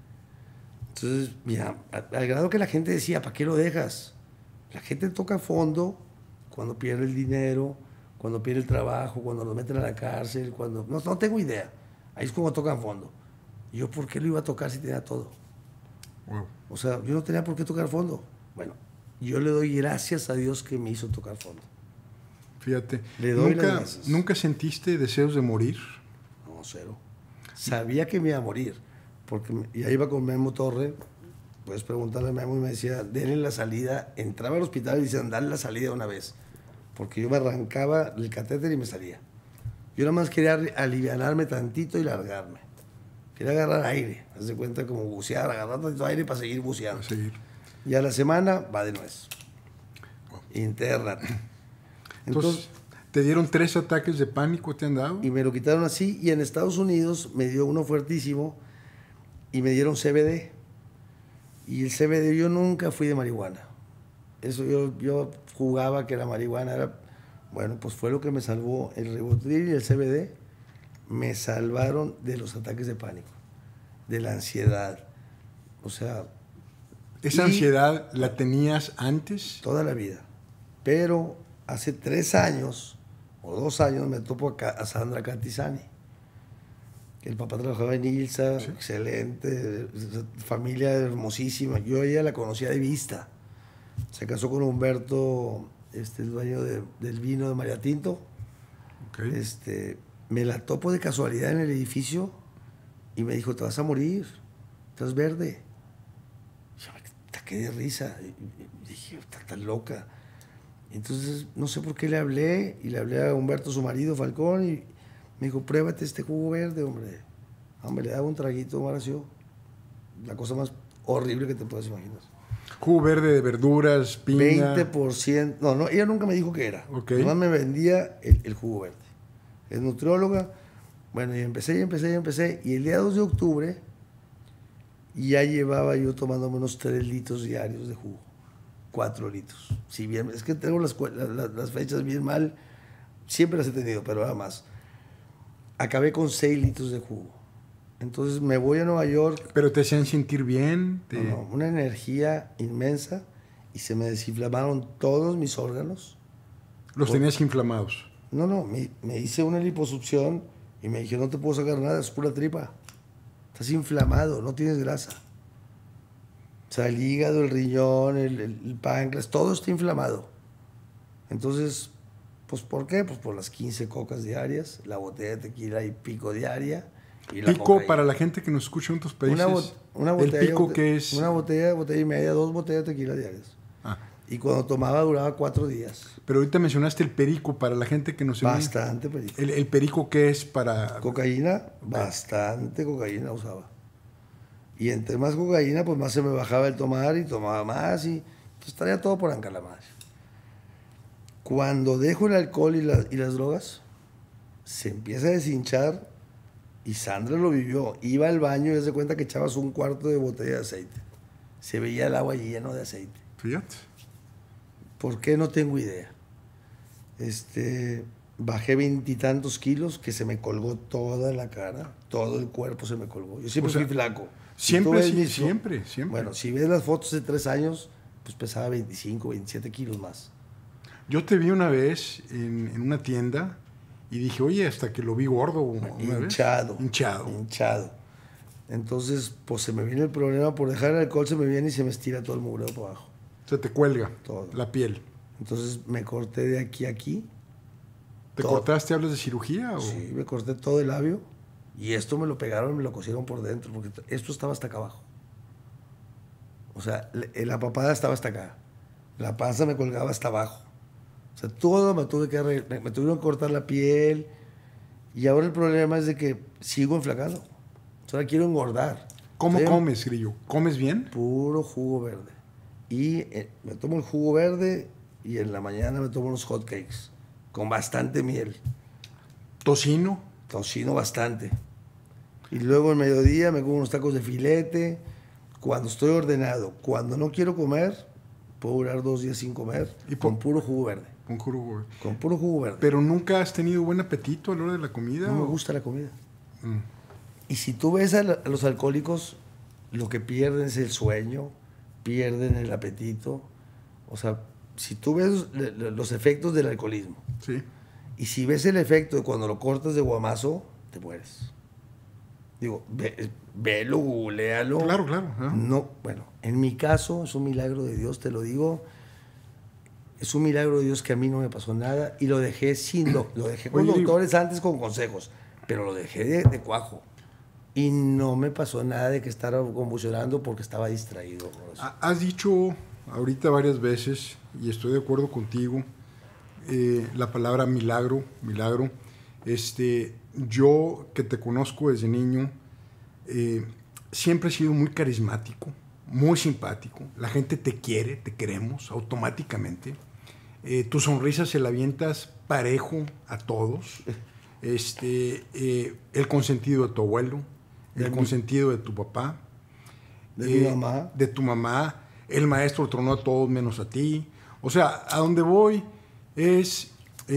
Entonces, mira, al grado que la gente decía, ¿para qué lo dejas? La gente toca fondo cuando pierde el dinero, cuando pierde el trabajo, cuando los meten a la cárcel, cuando... No tengo idea. Ahí es como tocan fondo. Y yo, ¿por qué lo iba a tocar si tenía todo? Wow. O sea, yo no tenía por qué tocar fondo. Bueno, yo le doy gracias a Dios que me hizo tocar fondo. Fíjate. Le doy las gracias. ¿Nunca sentiste deseos de morir? No, cero. Sabía que me iba a morir, porque ya iba con Memo Torre, puedes preguntarle a Memo y me decía, denle la salida, entraba al hospital y decían, dale la salida una vez, porque yo me arrancaba el catéter y me salía. Yo nada más quería alivianarme tantito y largarme. Quería agarrar aire, haz de cuenta como bucear, agarrar tantito aire para seguir buceando. A seguir. Y a la semana va de nuez. Intérnate. Entonces, ¿te dieron 3 ataques de pánico? ¿Te han dado? Y me lo quitaron así. Y en Estados Unidos me dio uno fuertísimo y me dieron CBD. Y el CBD, yo nunca fui de marihuana. Eso yo jugaba que la marihuana era... Bueno, pues fue lo que me salvó. El Rivotril y el CBD me salvaron de los ataques de pánico, de la ansiedad. O sea... ¿Esa ansiedad la tenías antes? Toda la vida. Pero hace 3 años o 2 años me topo a Sandra Cantizani. El papá trabajaba en ILSA, sí. Excelente, familia hermosísima. Yo a ella la conocía de vista. Se casó con Humberto, el dueño del vino de María Tinto. Okay. Me la topo de casualidad en el edificio y me dijo, te vas a morir, estás verde. Yo me taqué de risa. Y dije, está tan loca. Entonces, no sé por qué le hablé, y le hablé a Humberto, su marido, Falcón, y me dijo, pruébate este jugo verde, hombre. Hombre, le daba un traguito, Maracio. La cosa más horrible que te puedas imaginar. Jugo verde de verduras, piña. 20%. No, ella nunca me dijo qué era. Okay. Nomás me vendía el jugo verde. Es nutrióloga. Bueno, y empecé. Y el día 2 de octubre ya llevaba yo tomándome unos 3 litros diarios de jugo. 4 litros. Si bien, es que tengo las fechas bien mal. Siempre las he tenido, pero nada más. Acabé con 6 litros de jugo. Entonces me voy a Nueva York. ¿Pero te hacían sentir bien? No, una energía inmensa y se me desinflamaron todos mis órganos. ¿Los tenías inflamados? No, me hice una liposucción y me dijeron, no te puedo sacar nada, es pura tripa. Estás inflamado, no tienes grasa. O sea, el hígado, el riñón, el páncreas, todo está inflamado. Entonces, pues ¿por qué? Pues por las 15 cocas diarias, la botella de tequila y pico diaria. Y la Pico, cocaína. para la gente que nos escucha en otros países, Una botella, ¿el pico qué es? Una botella y media, 2 botellas de tequila diarias. Ah. Y cuando tomaba duraba 4 días. Pero ahorita mencionaste el perico, para la gente que nos ve. Bastante perico. ¿El perico qué es para...? Cocaína, bastante cocaína usaba. Y entre más cocaína, pues más se me bajaba el tomar y tomaba más y pues estaría todo por ancalamar. Cuando dejo el alcohol y las drogas, se empieza a deshinchar y Sandra lo vivió. Iba al baño y se cuenta que echabas un cuarto de botella de aceite. Se veía el agua lleno de aceite. Fíjate. ¿Por qué? No tengo idea. Bajé 20 y tantos kilos que se me colgó toda la cara, todo el cuerpo se me colgó. Yo siempre fui flaco. Siempre, siempre. siempre. Bueno, si ves las fotos de 3 años, pues pesaba 25, 27 kilos más. Yo te vi una vez en una tienda y dije, oye, hasta que lo vi gordo una hinchado, vez. Hinchado. Entonces, pues se me viene el problema, por dejar el alcohol se me viene y se me estira todo el mugreo por abajo. Se te cuelga todo. La piel. Entonces me corté de aquí a aquí. ¿Te cortaste, hablas de cirugía? ¿O? Sí, me corté todo el labio y esto me lo pegaron y me lo cosieron por dentro, porque esto estaba hasta acá abajo. O sea, la papada estaba hasta acá. La panza me colgaba hasta abajo. O sea, todo me tuvieron que cortar la piel. Y ahora el problema es de que sigo enflacando. O sea, quiero engordar. ¿Cómo comes, Grillo? ¿Comes bien? Puro jugo verde. Y me tomo el jugo verde y en la mañana me tomo unos hot cakes con bastante miel. ¿Tocino? Tocino bastante. Y luego al mediodía me como unos tacos de filete. Cuando estoy ordenado, cuando no quiero comer, puedo durar 2 días sin comer y con puro jugo verde. Con jugo verde. Con puro jugo verde. ¿Pero nunca has tenido buen apetito a la hora de la comida? No me gusta la comida. Y si tú ves a los alcohólicos, lo que pierden es el sueño, pierden el apetito. O sea, si tú ves los efectos del alcoholismo, sí. Y si ves el efecto de cuando lo cortas de guamazo, te mueres. Digo, velo, googlealo. Claro. No, bueno, en mi caso es un milagro de Dios, te lo digo. Es un milagro de Dios que a mí no me pasó nada y lo dejé lo dejé con doctores antes con consejos, pero lo dejé de cuajo. Y no me pasó nada de que estara convulsionando porque estaba distraído. Has dicho ahorita varias veces, y estoy de acuerdo contigo, la palabra milagro. Yo que te conozco desde niño, siempre he sido muy carismático, muy simpático. La gente te quiere, te queremos automáticamente. Tu sonrisa se la avientas parejo a todos. El consentido de tu abuelo, el consentido de tu papá, de mi mamá, de tu mamá. El maestro tronó a todos menos a ti. O sea, a donde voy es...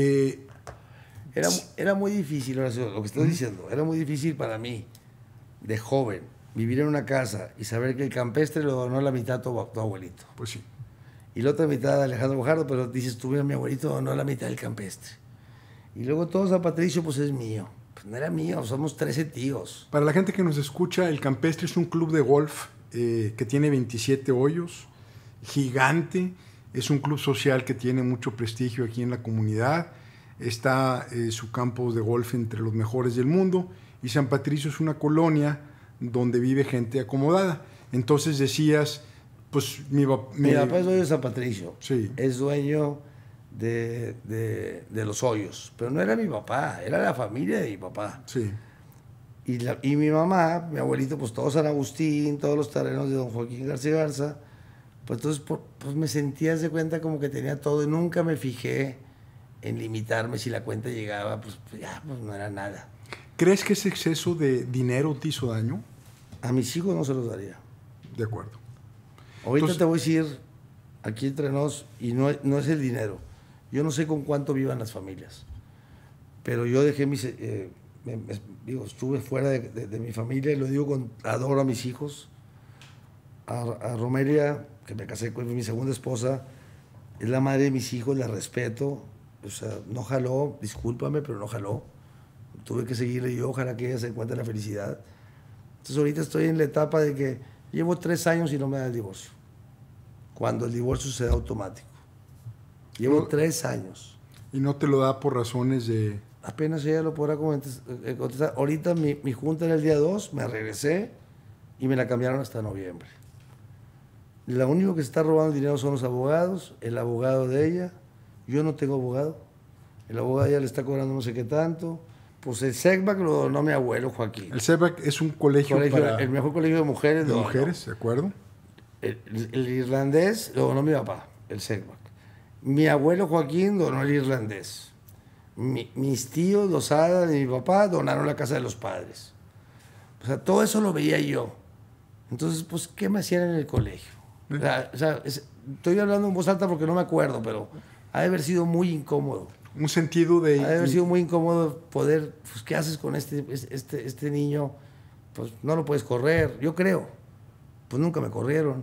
Era muy difícil, Horacio, lo que estás diciendo. Era muy difícil para mí, de joven, vivir en una casa y saber que el campestre lo donó la mitad a tu abuelito. Pues sí. Y la otra mitad a Alejandro Guajardo, pero dices, tú, mira, mi abuelito donó la mitad del campestre. Y luego todo San Patricio, pues es mío. Pues no era mío, somos 13 tíos. Para la gente que nos escucha, el Campestre es un club de golf que tiene 27 hoyos, gigante. Es un club social que tiene mucho prestigio aquí en la comunidad. Está su campo de golf entre los mejores del mundo. Y San Patricio es una colonia donde vive gente acomodada. Entonces decías, pues mi papá es dueño de San Patricio. Sí. Es dueño de los hoyos. Pero no era mi papá, era la familia de mi papá. Sí. Y mi mamá, mi abuelito, pues todo San Agustín, todos los terrenos de don Joaquín García Garza. Pues entonces pues me sentía de cuenta como que tenía todo y nunca me fijé en limitarme. Si la cuenta llegaba, pues ya, pues no era nada. ¿Crees que ese exceso de dinero te hizo daño? A mis hijos no se los daría. De acuerdo. Ahorita Entonces, te voy a decir, aquí entre nos, y no es el dinero. Yo no sé con cuánto vivan las familias, pero yo dejé digo, estuve fuera de mi familia, y lo digo adoro a mis hijos. A Romelia, que me casé con mi segunda esposa, es la madre de mis hijos, la respeto. O sea, no jaló, discúlpame, pero no jaló. Tuve que seguirle yo, ojalá que ella se encuentre la felicidad. Entonces ahorita estoy en la etapa de que llevo 3 años y no me da el divorcio. Cuando el divorcio se da automático. Llevo 3 años. ¿Y no te lo da por razones de...? Apenas ella lo podrá contestar. Ahorita mi junta era el día 2, me regresé y me la cambiaron hasta noviembre. Lo único que se está robando dinero son los abogados, el abogado de ella. Yo no tengo abogado. El abogado de ella le está cobrando no sé qué tanto. Pues el SECBAC lo donó mi abuelo Joaquín. El SECBAC es un colegio para... El mejor colegio de mujeres. De mujeres, ¿de acuerdo? El irlandés lo donó mi papá, el SECBAC. Mi abuelo Joaquín donó el irlandés. Mis tíos, los Ada de mi papá, donaron la casa de los padres. O sea, todo eso lo veía yo. Entonces, pues, ¿qué me hacían en el colegio? O sea, estoy hablando en voz alta porque no me acuerdo, pero ha de haber sido muy incómodo. Un sentido de... Ha de haber sido muy incómodo poder, pues, ¿qué haces con este niño? Pues no lo puedes correr, yo creo. Pues nunca me corrieron.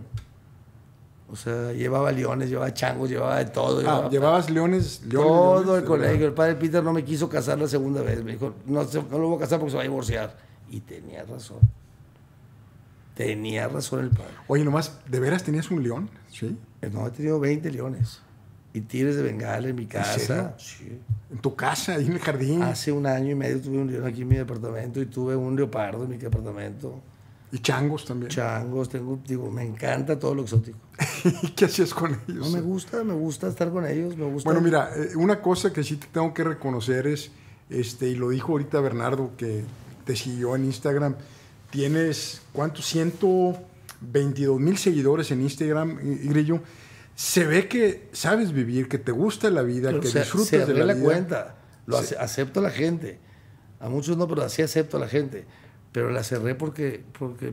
O sea, llevaba leones, llevaba changos, llevaba de todo. ¿Llevabas leones? Todo el colegio. El padre Peter no me quiso casar la segunda vez. Me dijo, no lo voy a casar porque se va a divorciar. Y tenía razón. Tenía razón el padre. Oye, nomás, ¿de veras tenías un león? Sí. No, he tenido 20 leones. Y tigres de Bengala en mi casa. ¿En serio? Sí. ¿En tu casa, ahí en el jardín? Hace 1 año y medio tuve un león aquí en mi departamento y tuve un leopardo en mi departamento. ¿Y changos también? Changos, me encanta todo lo exótico. ¿Y qué hacías con ellos? No, me gusta estar con ellos, me gusta. Bueno, mira, una cosa que sí te tengo que reconocer es, y lo dijo ahorita Bernardo, que te siguió en Instagram, tienes, ¿cuántos? 122,000 seguidores en Instagram, Grillo. Se ve que sabes vivir, que te gusta la vida, pero que disfrutas de la vida. Cuenta, acepto a la gente. A muchos no, pero así acepto a la gente. Pero la cerré porque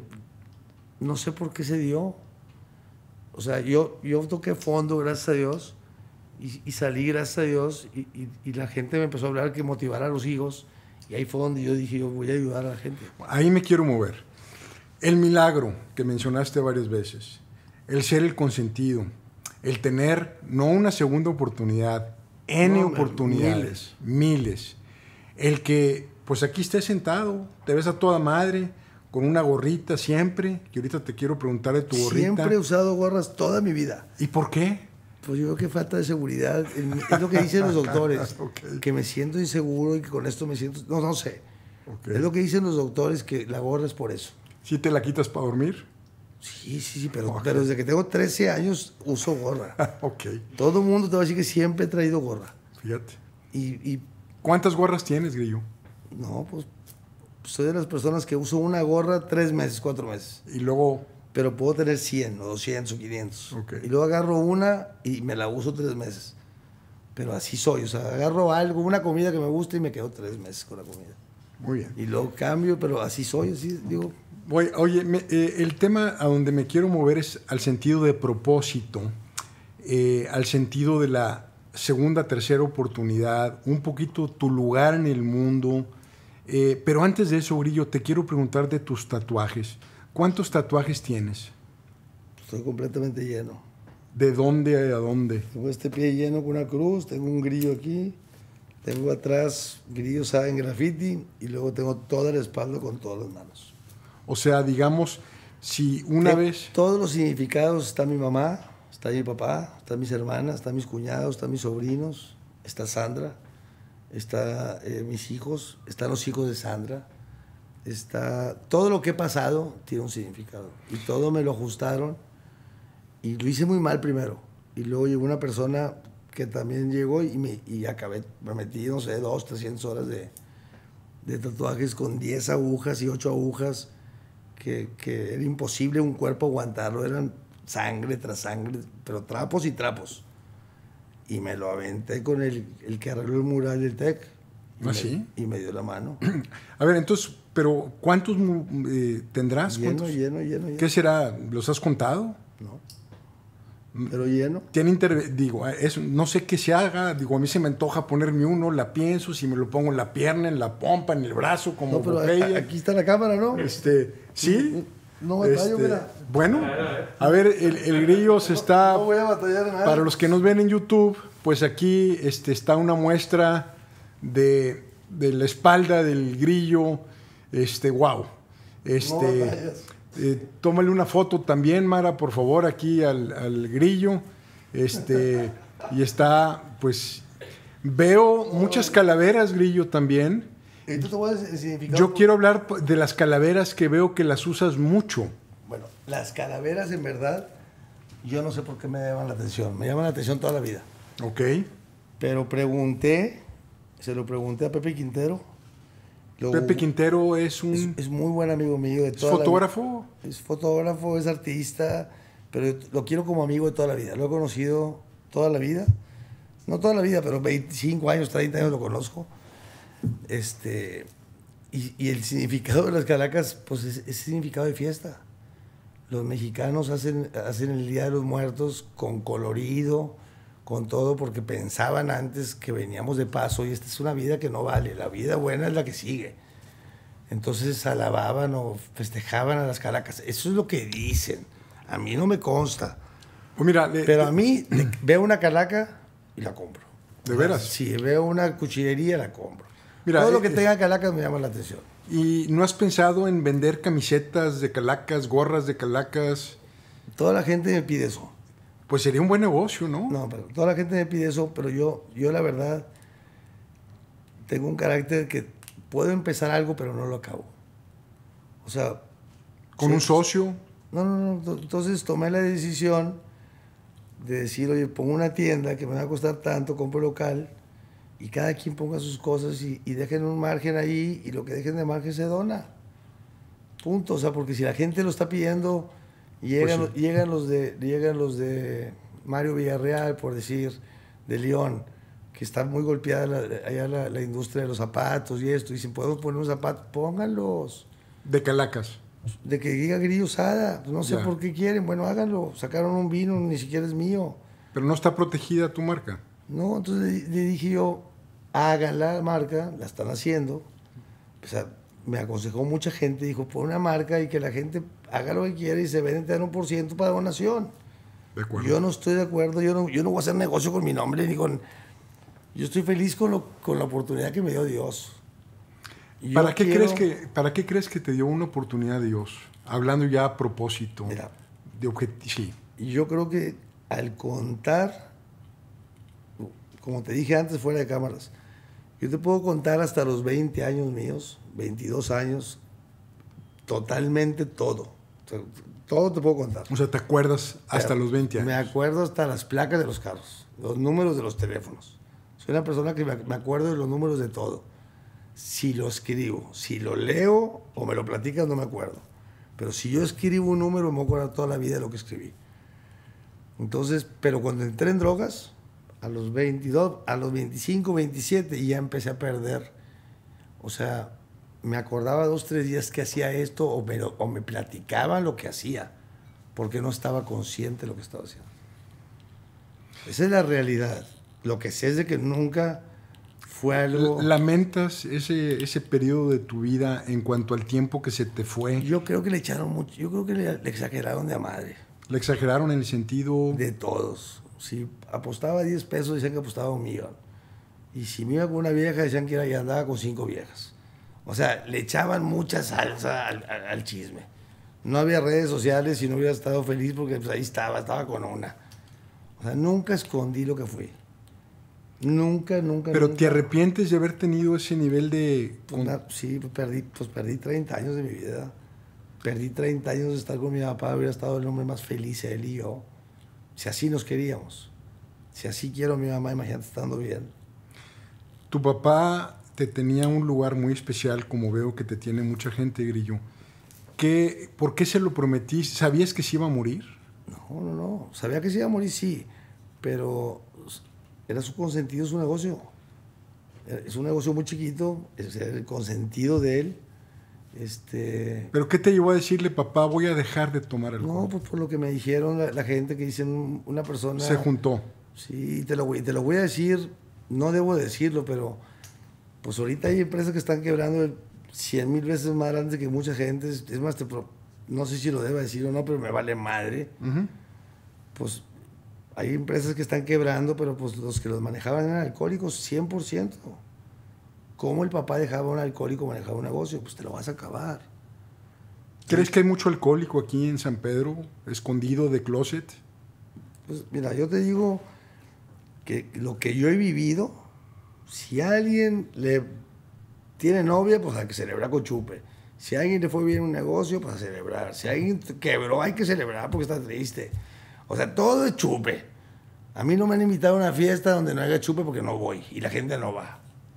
no sé por qué se dio. O sea, yo toqué fondo, gracias a Dios, y salí, gracias a Dios, y la gente me empezó a hablar que motivara a los hijos, y ahí fue donde yo dije, yo voy a ayudar a la gente. Ahí me quiero mover. El milagro que mencionaste varias veces, el ser el consentido, el tener no una segunda oportunidad, oportunidades, miles. El que, pues aquí estés sentado, te ves a toda madre, con una gorrita siempre, que ahorita te quiero preguntar de tu gorrita. Siempre he usado gorras toda mi vida. ¿Y por qué? Pues yo creo que falta de seguridad. Es lo que dicen los doctores, okay. Que me siento inseguro y que con esto me siento... No sé. Okay. Es lo que dicen los doctores, que la gorra es por eso. ¿Sí te la quitas para dormir? Sí, pero desde que tengo 13 años uso gorra. Okay. Todo el mundo te va a decir que siempre he traído gorra. Fíjate. Y ¿cuántas gorras tienes, Grillo? No, pues soy de las personas que uso una gorra 3 meses, 4 meses. Y luego... Pero puedo tener 100 o 200 o 500. Okay. Y luego agarro una y me la uso 3 meses. Pero así soy. O sea, agarro algo, una comida que me gusta y me quedo 3 meses con la comida. Muy bien. Y luego cambio, pero así soy, así digo. Oye, el tema a donde me quiero mover es al sentido de propósito, al sentido de la segunda, tercera oportunidad, un poquito tu lugar en el mundo. Pero antes de eso, Grillo, te quiero preguntar de tus tatuajes. ¿Cuántos tatuajes tienes? Estoy completamente lleno. ¿De dónde a dónde? Tengo este pie lleno con una cruz, tengo un grillo aquí, tengo atrás grillos en graffiti y luego tengo toda la espalda con todas las manos. O sea, digamos, si una vez... Todos los significados, está mi mamá, está mi papá, están mis hermanas, están mis cuñados, están mis sobrinos, está Sandra, está mis hijos, están los hijos de Sandra. Todo lo que he pasado tiene un significado y todo me lo ajustaron y lo hice muy mal primero y luego llegó una persona que también llegó y me metí, no sé, 200, 300 horas de tatuajes con 10 agujas y 8 agujas que era imposible un cuerpo aguantarlo, eran sangre tras sangre, pero trapos y trapos, y me lo aventé con el que arregló el mural del TEC. ¿Sí? Y me dio la mano. A ver, entonces, pero ¿cuántos tendrás? Lleno. ¿Qué será? ¿Los has contado? No. pero lleno. Digo, no sé qué se haga. Digo, a mí se me antoja ponerme uno, la pienso, si me lo pongo en la pierna, en la pompa, en el brazo, como No, pero Popeye. aquí está la cámara, ¿no? Sí. No batallo, mira. Bueno, a ver, el grillo se está... No voy a batallar nada. Para los que nos ven en YouTube, pues aquí está una muestra de la espalda del grillo. Wow. Tómale una foto también, Mara, por favor, aquí al grillo. Y está, pues, veo muchas calaveras, grillo, también. ¿Tú te voy a decir el significado? Yo quiero hablar de las calaveras que veo que las usas mucho. Bueno, las calaveras, en verdad, yo no sé por qué me llaman la atención. Me llaman la atención toda la vida. Ok. Pero se lo pregunté a Pepe Quintero. Pepe Quintero es muy buen amigo mío de toda ¿Es fotógrafo? Es fotógrafo, es artista, pero lo quiero como amigo de toda la vida. Lo he conocido toda la vida. No toda la vida, pero 25 años, 30 años lo conozco. Y el significado de las calacas, pues es significado de fiesta. Los mexicanos hacen el Día de los Muertos con colorido, con todo, porque pensaban antes que veníamos de paso y esta es una vida que no vale, la vida buena es la que sigue. Entonces alababan o festejaban a las calacas. Eso es lo que dicen. A mí no me consta. Pues mira, pero a mí veo una calaca y la compro. ¿De veras? Si veo una cuchillería, la compro. Mira, todo lo que tenga calacas me llama la atención. ¿Y no has pensado en vender camisetas de calacas, gorras de calacas? Toda la gente me pide eso. Pues sería un buen negocio, ¿no? No, pero toda la gente me pide eso, pero yo la verdad tengo un carácter que puedo empezar algo, pero no lo acabo. O sea... ¿Con un socio? No. Entonces tomé la decisión de decir, oye, pongo una tienda que me va a costar tanto, compro local, y cada quien ponga sus cosas y dejen un margen ahí, y lo que dejen de margen se dona. Punto. O sea, porque si la gente lo está pidiendo, llegan, pues sí. llegan los de Mario Villarreal, por decir, de León, que está muy golpeada allá la industria de los zapatos y esto, y dicen, ¿podemos poner un zapato? Pónganlos. De calacas. De que diga Grillo Sada, pues no sé por qué quieren, bueno, háganlo. Sacaron un vino, ni siquiera es mío. Pero no está protegida tu marca. No, entonces le dije yo, hagan la marca, la están haciendo. O sea, me aconsejó mucha gente, dijo, pon una marca y que la gente haga lo que quiera y se venden, te dan 1% para donación. De acuerdo. Yo no estoy de acuerdo, yo no voy a hacer negocio con mi nombre, ni con... Yo estoy feliz con la oportunidad que me dio Dios. ¿Para qué crees que te dio una oportunidad Dios? Hablando ya a propósito. Mira, sí. Yo creo que al contar, como te dije antes fuera de cámaras, yo te puedo contar hasta los 20 años míos, 22 años, totalmente todo. O sea, todo te puedo contar. O sea, ¿te acuerdas hasta los 20 años? Me acuerdo hasta las placas de los carros, los números de los teléfonos. Soy una persona que me acuerdo de los números de todo. Si lo escribo, si lo leo o me lo platicas, no me acuerdo. Pero si yo escribo un número, me acuerdo toda la vida de lo que escribí. Entonces, pero cuando entré en drogas, a los 22, a los 25, 27, y ya empecé a perder. O sea, me acordaba 2, 3 días que hacía esto o me platicaban lo que hacía, porque no estaba consciente de lo que estaba haciendo. Esa es la realidad. Lo que sé es de que nunca fue algo... ¿Lamentas ese periodo de tu vida en cuanto al tiempo que se te fue? Yo creo que le echaron mucho, yo creo que le exageraron de a madre. ¿Le exageraron en el sentido...? De todos. Si apostaba 10 pesos, decían que apostaba 1 millón. Y si me iba con una vieja, decían que ya andaba con 5 viejas. O sea, le echaban mucha salsa al chisme. No había redes sociales y no hubiera estado feliz porque pues, ahí estaba con una. O sea, nunca escondí lo que fui. Nunca. ¿Pero te arrepientes de haber tenido ese nivel de...? Sí, perdí 30 años de mi vida. Perdí 30 años de estar con mi papá. Hubiera estado el hombre más feliz, él y yo. Si así nos queríamos. Si así quiero a mi mamá, imagínate estando bien. Tu papá te tenía un lugar muy especial, como veo que te tiene mucha gente, Grillo. ¿Por qué se lo prometiste? ¿Sabías que se iba a morir? No. Sabía que se iba a morir, sí. Pero era su consentido, su negocio. Es un negocio muy chiquito, es el consentido de él. ¿Pero qué te llevó a decirle, papá, voy a dejar de tomar alcohol? No, pues por lo que me dijeron la gente que dicen una persona... Se juntó. Sí, te lo voy a decir, no debo decirlo, pero pues ahorita hay empresas que están quebrando 100,000 veces más grandes que mucha gente. Es más, no sé si lo debo decir o no, pero me vale madre. Pues hay empresas que están quebrando, pero pues los que los manejaban eran alcohólicos 100%. ¿Cómo el papá dejaba un alcohólico manejaba un negocio? Pues te lo vas a acabar. ¿Crees que hay mucho alcohólico aquí en San Pedro, escondido de closet? Pues mira, yo te digo que lo que yo he vivido, si alguien le tiene novia, pues hay que celebrar con chupe. Si a alguien le fue bien un negocio, pues a celebrar. Si alguien quebró, hay que celebrar porque está triste. O sea, todo es chupe. A mí no me han invitado a una fiesta donde no haya chupe porque no voy y la gente no va.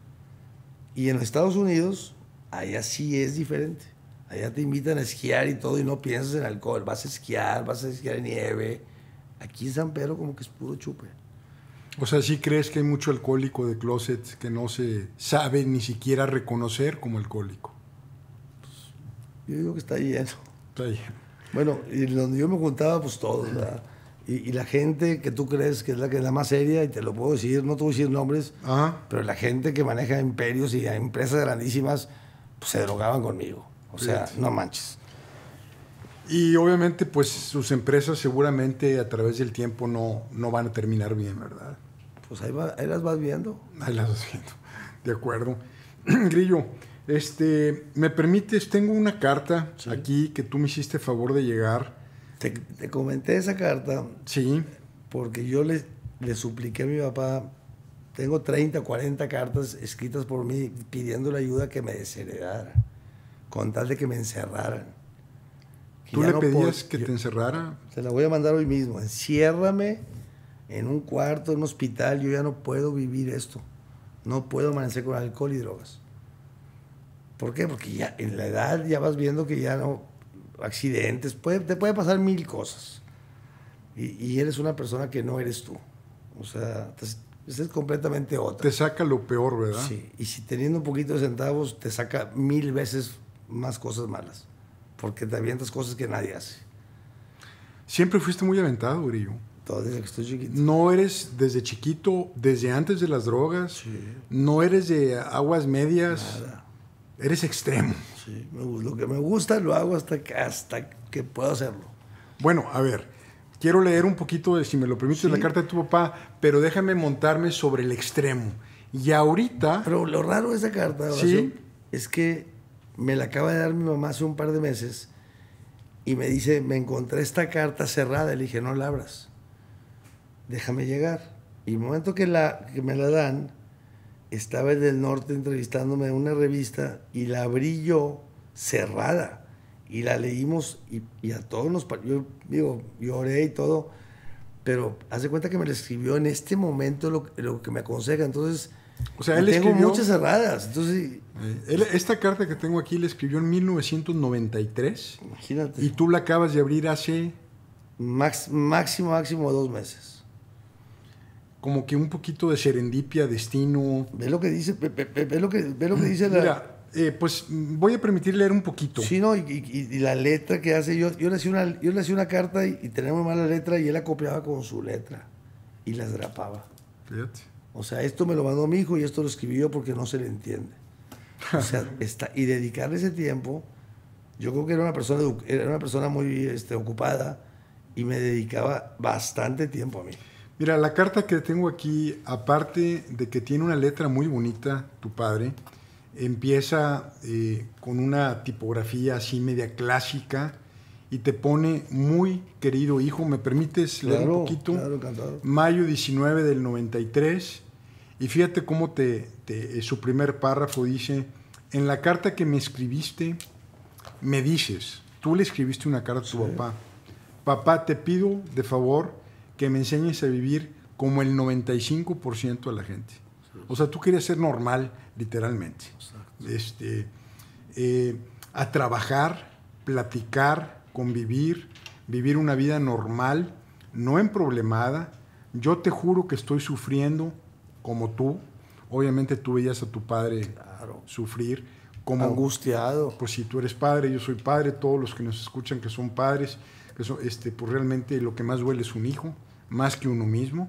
Y en los Estados Unidos, allá sí es diferente. Allá te invitan a esquiar y todo y no piensas en alcohol. Vas a esquiar en nieve. Aquí en San Pedro como que es puro chupe. O sea, ¿sí crees que hay mucho alcohólico de closet que no se sabe ni siquiera reconocer como alcohólico? Yo digo que está lleno. Está lleno. Bueno, y donde yo me juntaba, pues todos, ¿verdad? Y la gente que tú crees que es la más seria, y te lo puedo decir, no te voy a decir nombres, pero la gente que maneja imperios y empresas grandísimas, pues se drogaban conmigo. O sea, no manches. Y obviamente, pues sus empresas seguramente a través del tiempo no van a terminar bien, ¿verdad? Pues ahí las vas viendo. Ahí las vas viendo. De acuerdo. Grillo, ¿me permites? Tengo una carta aquí que tú me hiciste favor de llegar. Te comenté esa carta. Sí. Porque yo le supliqué a mi papá, tengo 30, 40 cartas escritas por mí pidiéndole ayuda que me desheredara, con tal de que me encerraran. ¿Tú le pedías que te encerrara? Se la voy a mandar hoy mismo. Enciérrame en un cuarto, en un hospital. Yo ya no puedo vivir esto. No puedo amanecer con alcohol y drogas. ¿Por qué? Porque ya en la edad ya vas viendo que ya no... Accidentes, te puede pasar 1000 cosas. Y eres una persona que no eres tú. O sea, es completamente otra. Te saca lo peor, ¿verdad? Sí. Y si teniendo un poquito de centavos, te saca 1000 veces más cosas malas. Porque te avientas cosas que nadie hace. Siempre fuiste muy aventado, Grillo. Todo desde que estoy chiquito. No eres desde chiquito, desde antes de las drogas. Sí. No eres de aguas medias. Nada. Eres extremo. Sí. Lo que me gusta lo hago hasta que puedo hacerlo. Bueno, a ver. Quiero leer un poquito, si me lo permites, la carta de tu papá, pero déjame montarme sobre el extremo. Y ahorita... Pero lo raro de esa carta, Horacio, es que me la acaba de dar mi mamá hace un par de meses y me dice, me encontré esta carta cerrada. Le dije, no la abras, déjame llegar. Y el momento que me la dan, estaba el del norte entrevistándome en una revista y la abrí yo cerrada. Y la leímos y a todos nos... Yo digo, lloré y todo, pero haz de cuenta que me la escribió en este momento lo que me aconseja. Entonces, o sea, él tengo escribió, muchas cerradas. Entonces, esta carta que tengo aquí la escribió en 1993. Imagínate. Y tú la acabas de abrir hace... máximo 2 meses. Como que un poquito de serendipia, destino. Ve lo que dice, ve lo que dice la... Mira, pues voy a permitir leer un poquito. Sí, no, y la letra que hace, yo le hacía una carta y tenía muy mala letra y él la copiaba con su letra y la grapaba. Fíjate. O sea, esto me lo mandó mi hijo y esto lo escribí yo porque no se le entiende. O sea, y dedicarle ese tiempo, yo creo que era una persona muy ocupada y me dedicaba bastante tiempo a mí. Mira, la carta que tengo aquí, aparte de que tiene una letra muy bonita, tu padre, empieza con una tipografía así media clásica y te pone, muy querido hijo, ¿me permites leer un poquito? Claro, encantado. Mayo 19 del 93, y fíjate cómo su primer párrafo dice, en la carta que me escribiste, me dices, tú le escribiste una carta a tu papá, papá, te pido de favor que me enseñes a vivir como el 95% de la gente. O sea, tú querías ser normal, literalmente. A trabajar, platicar, convivir, vivir una vida normal, no emproblemada. Yo te juro que estoy sufriendo como tú. Obviamente tú veías a tu padre sufrir como angustiado. Pues si tú eres padre, yo soy padre, todos los que nos escuchan que son padres, que son, pues realmente lo que más duele es un hijo, más que uno mismo.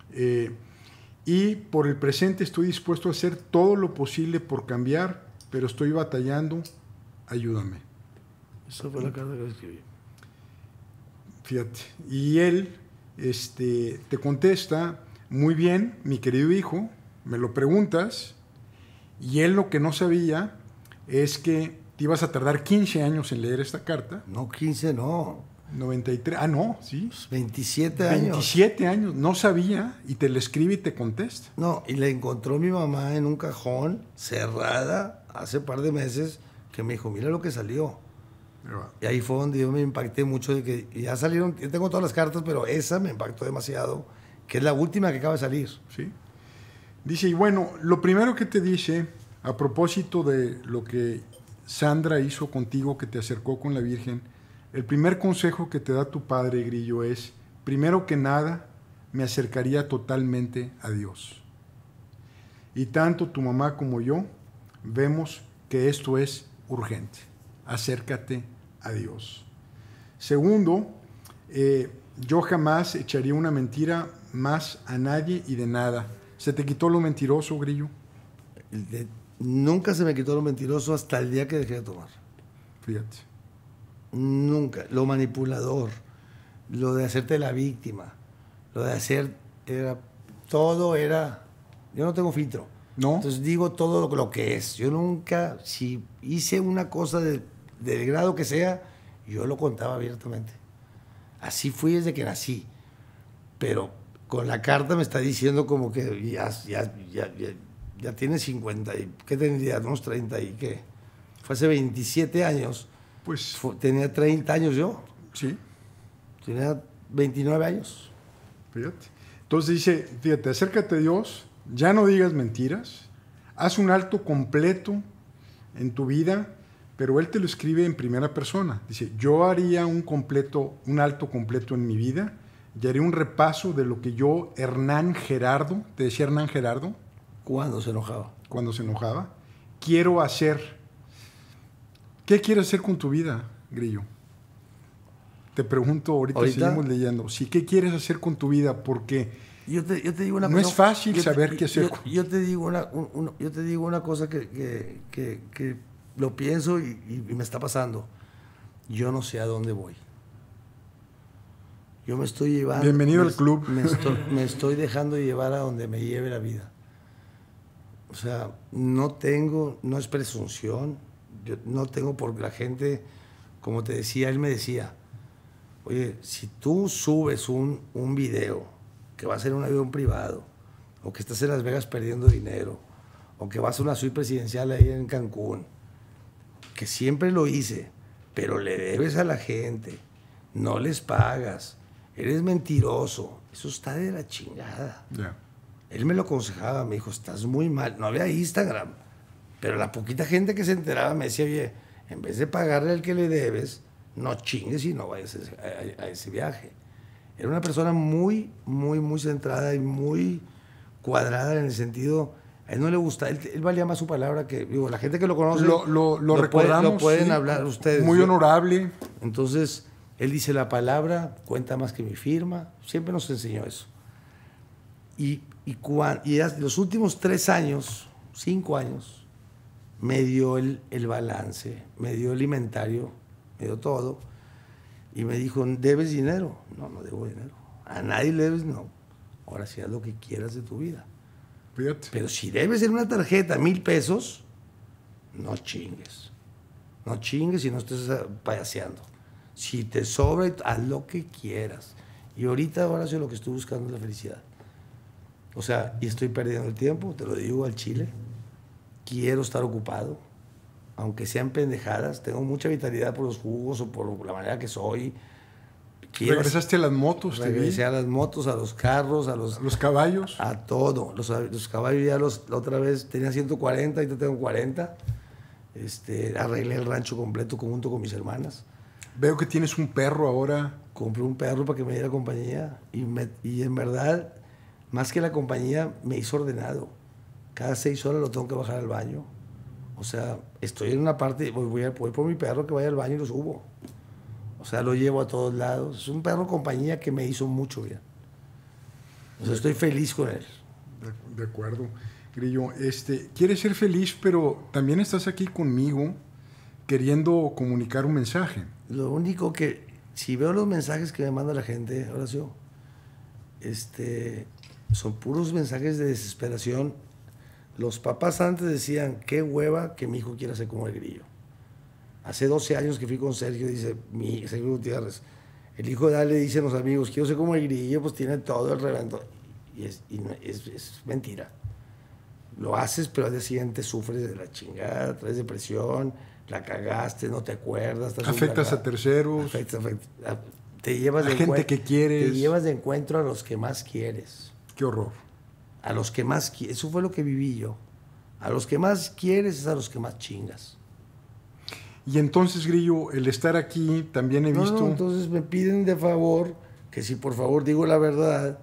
Y por el presente estoy dispuesto a hacer todo lo posible por cambiar, pero estoy batallando, ayúdame. Esa fue la carta que escribí. Fíjate, y él te contesta, muy bien, mi querido hijo, me lo preguntas, y él lo que no sabía es que te ibas a tardar 15 años en leer esta carta. No, 15 no. 93, sí. 27 años. 27 años, no sabía, y te le escribe y te contesta. No, y la encontró mi mamá en un cajón, cerrada, hace un par de meses, que me dijo, mira lo que salió. Y ahí fue donde yo me impacté mucho de que ya salieron, yo tengo todas las cartas, pero esa me impactó demasiado, que es la última que acaba de salir. Sí. Dice, y bueno, lo primero que te dice, a propósito de lo que Sandra hizo contigo, que te acercó con la Virgen, el primer consejo que te da tu padre, Grillo, es, primero que nada, me acercaría totalmente a Dios. Y tanto tu mamá como yo vemos que esto es urgente. Acércate a Dios. Segundo, yo jamás echaría una mentira más a nadie y de nada. ¿Se te quitó lo mentiroso, Grillo? Nunca se me quitó lo mentiroso hasta el día que dejé de tomar. Fíjate. Nunca. Lo manipulador, lo de hacerte la víctima, lo de hacer... todo era... Yo no tengo filtro. ¿No? Entonces digo todo lo que es. Yo nunca, si hice una cosa del grado que sea, yo lo contaba abiertamente. Así fui desde que nací. Pero con la carta me está diciendo como que ya tiene 50 y... ¿Qué tendría? Unos 30 y qué. Fue hace 27 años. Pues... Tenía 30 años yo. Sí. Tenía 29 años. Fíjate. Entonces dice, fíjate, acércate a Dios, ya no digas mentiras, haz un alto completo en tu vida, pero él te lo escribe en primera persona. Dice, yo haría un alto completo en mi vida y haré un repaso de lo que yo, Hernán Gerardo, te decía Hernán Gerardo. ¿Cuándo se enojaba? Cuando se enojaba. Quiero hacer. ¿Qué quieres hacer con tu vida, Grillo? Te pregunto, ahorita seguimos leyendo. Sí, ¿qué quieres hacer con tu vida? Porque yo te digo una no es fácil saber qué hacer. Yo te digo una cosa que lo pienso y me está pasando. Yo no sé a dónde voy. Yo me estoy llevando... Bienvenido al club. Me estoy dejando llevar a donde me lleve la vida. O sea, no es presunción, yo no tengo por la gente, como te decía, él me decía, oye, si tú subes un video que va a ser un avión privado, o que estás en Las Vegas perdiendo dinero, o que vas a una suite presidencial ahí en Cancún, que siempre lo hice, pero le debes a la gente, no les pagas, eres mentiroso, eso está de la chingada. Yeah. Él me lo aconsejaba, me dijo, estás muy mal. No había Instagram, pero la poquita gente que se enteraba me decía, oye, en vez de pagarle al que le debes, no chingues y no vayas a ese viaje. Era una persona muy, muy, muy centrada y muy cuadrada en el sentido... A él no le gusta, él valía más su palabra que... Digo, la gente que lo conoce... Lo recordamos. Lo pueden sí, hablar ustedes. Muy honorable. Entonces, él dice, la palabra cuenta más que mi firma. Siempre nos enseñó eso. Y los últimos 3 años, 5 años, me dio el balance, me dio el inventario, me dio todo, y me dijo, ¿debes dinero? No, no debo dinero. A nadie le debes, no. Ahora sí haz lo que quieras de tu vida. Fíjate. Pero si debes en una tarjeta 1,000 pesos, no chingues. No chingues y no estés payaseando. Si te sobra, haz lo que quieras. Y ahora sí lo que estoy buscando es la felicidad. O sea, y estoy perdiendo el tiempo, te lo digo al chile. Quiero estar ocupado, aunque sean pendejadas. Tengo mucha vitalidad por los jugos o por la manera que soy. ¿Regresaste a las motos? Regresé a las motos, a los carros, a los caballos. A todo. Los caballos ya la otra vez tenía 140, ahorita tengo 40. Arreglé el rancho completo junto con mis hermanas. Veo que tienes un perro ahora. Compré un perro para que me diera compañía y en verdad... Más que la compañía, me hizo ordenado. Cada 6 horas lo tengo que bajar al baño. O sea, estoy en una parte, voy por mi perro que vaya al baño y lo subo. O sea, lo llevo a todos lados. Es un perro compañía que me hizo mucho bien. O sea, estoy feliz con él. De acuerdo, Grillo. Quieres ser feliz, pero también estás aquí conmigo queriendo comunicar un mensaje. Lo único que, si veo los mensajes que me manda la gente, Horacio, son puros mensajes de desesperación. Los papás antes decían, qué hueva que mi hijo quiera ser como el Grillo. Hace 12 años que fui con Sergio, dice Sergio Gutiérrez, el hijo de Ale dice a los amigos, quiero ser como el Grillo, pues tiene todo el reventón. Y es mentira. Lo haces, pero al día siguiente sufres de la chingada, traes depresión, la cagaste, no te acuerdas. Afectas a terceros. Te llevas a gente que quieres. Te llevas de encuentro a los que más quieres. Qué horror. A los que más quieres. Eso fue lo que viví yo. A los que más quieres es a los que más chingas. Y entonces, Grillo, el estar aquí también he visto... No, entonces me piden de favor que si por favor digo la verdad,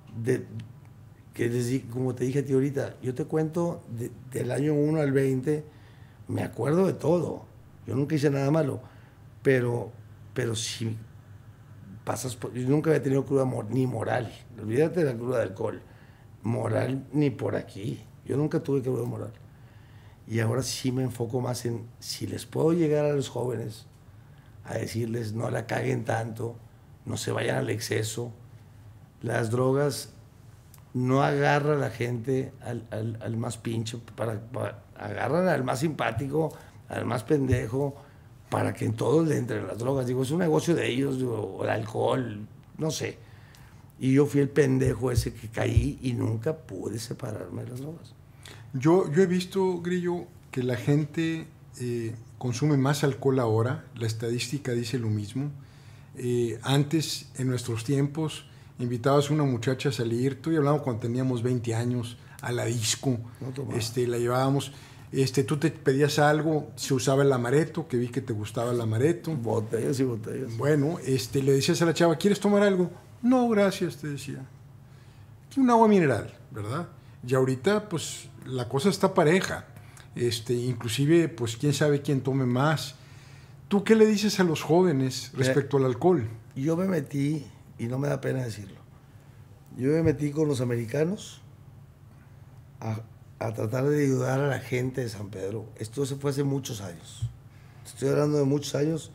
como te dije a ti ahorita, yo te cuento del año 1 al 20, me acuerdo de todo. Yo nunca hice nada malo. Pero si pasas por... Yo nunca había tenido cruda ni moral. Olvídate de la cruda de alcohol. Moral ni por aquí. Yo nunca tuve cruda moral. Y ahora sí me enfoco más en si les puedo llegar a los jóvenes a decirles no la caguen tanto, no se vayan al exceso. Las drogas no agarran a la gente al más pinche, agarran al más simpático, al más pendejo, para que en todos le entren las drogas. Digo, es un negocio de ellos, digo, o el alcohol, no sé. Y yo fui el pendejo ese que caí y nunca pude separarme de las drogas. Yo he visto, Grillo, que la gente consume más alcohol ahora. La estadística dice lo mismo. Antes, en nuestros tiempos, invitabas a una muchacha a salir. Estoy hablando cuando teníamos 20 años, a la disco. No la llevábamos. Tú te pedías algo, se usaba el amaretto, que vi que te gustaba el amaretto. Botellas y botellas. Bueno, le decías a la chava, ¿quieres tomar algo? No, gracias, te decía. Un agua mineral, ¿verdad? Y ahorita, pues, la cosa está pareja. Inclusive, pues, quién sabe quién tome más. ¿Tú qué le dices a los jóvenes respecto al alcohol? Yo me metí, y no me da pena decirlo, yo me metí con los americanos a tratar de ayudar a la gente de San Pedro. Esto se fue hace muchos años. Estoy hablando de muchos años.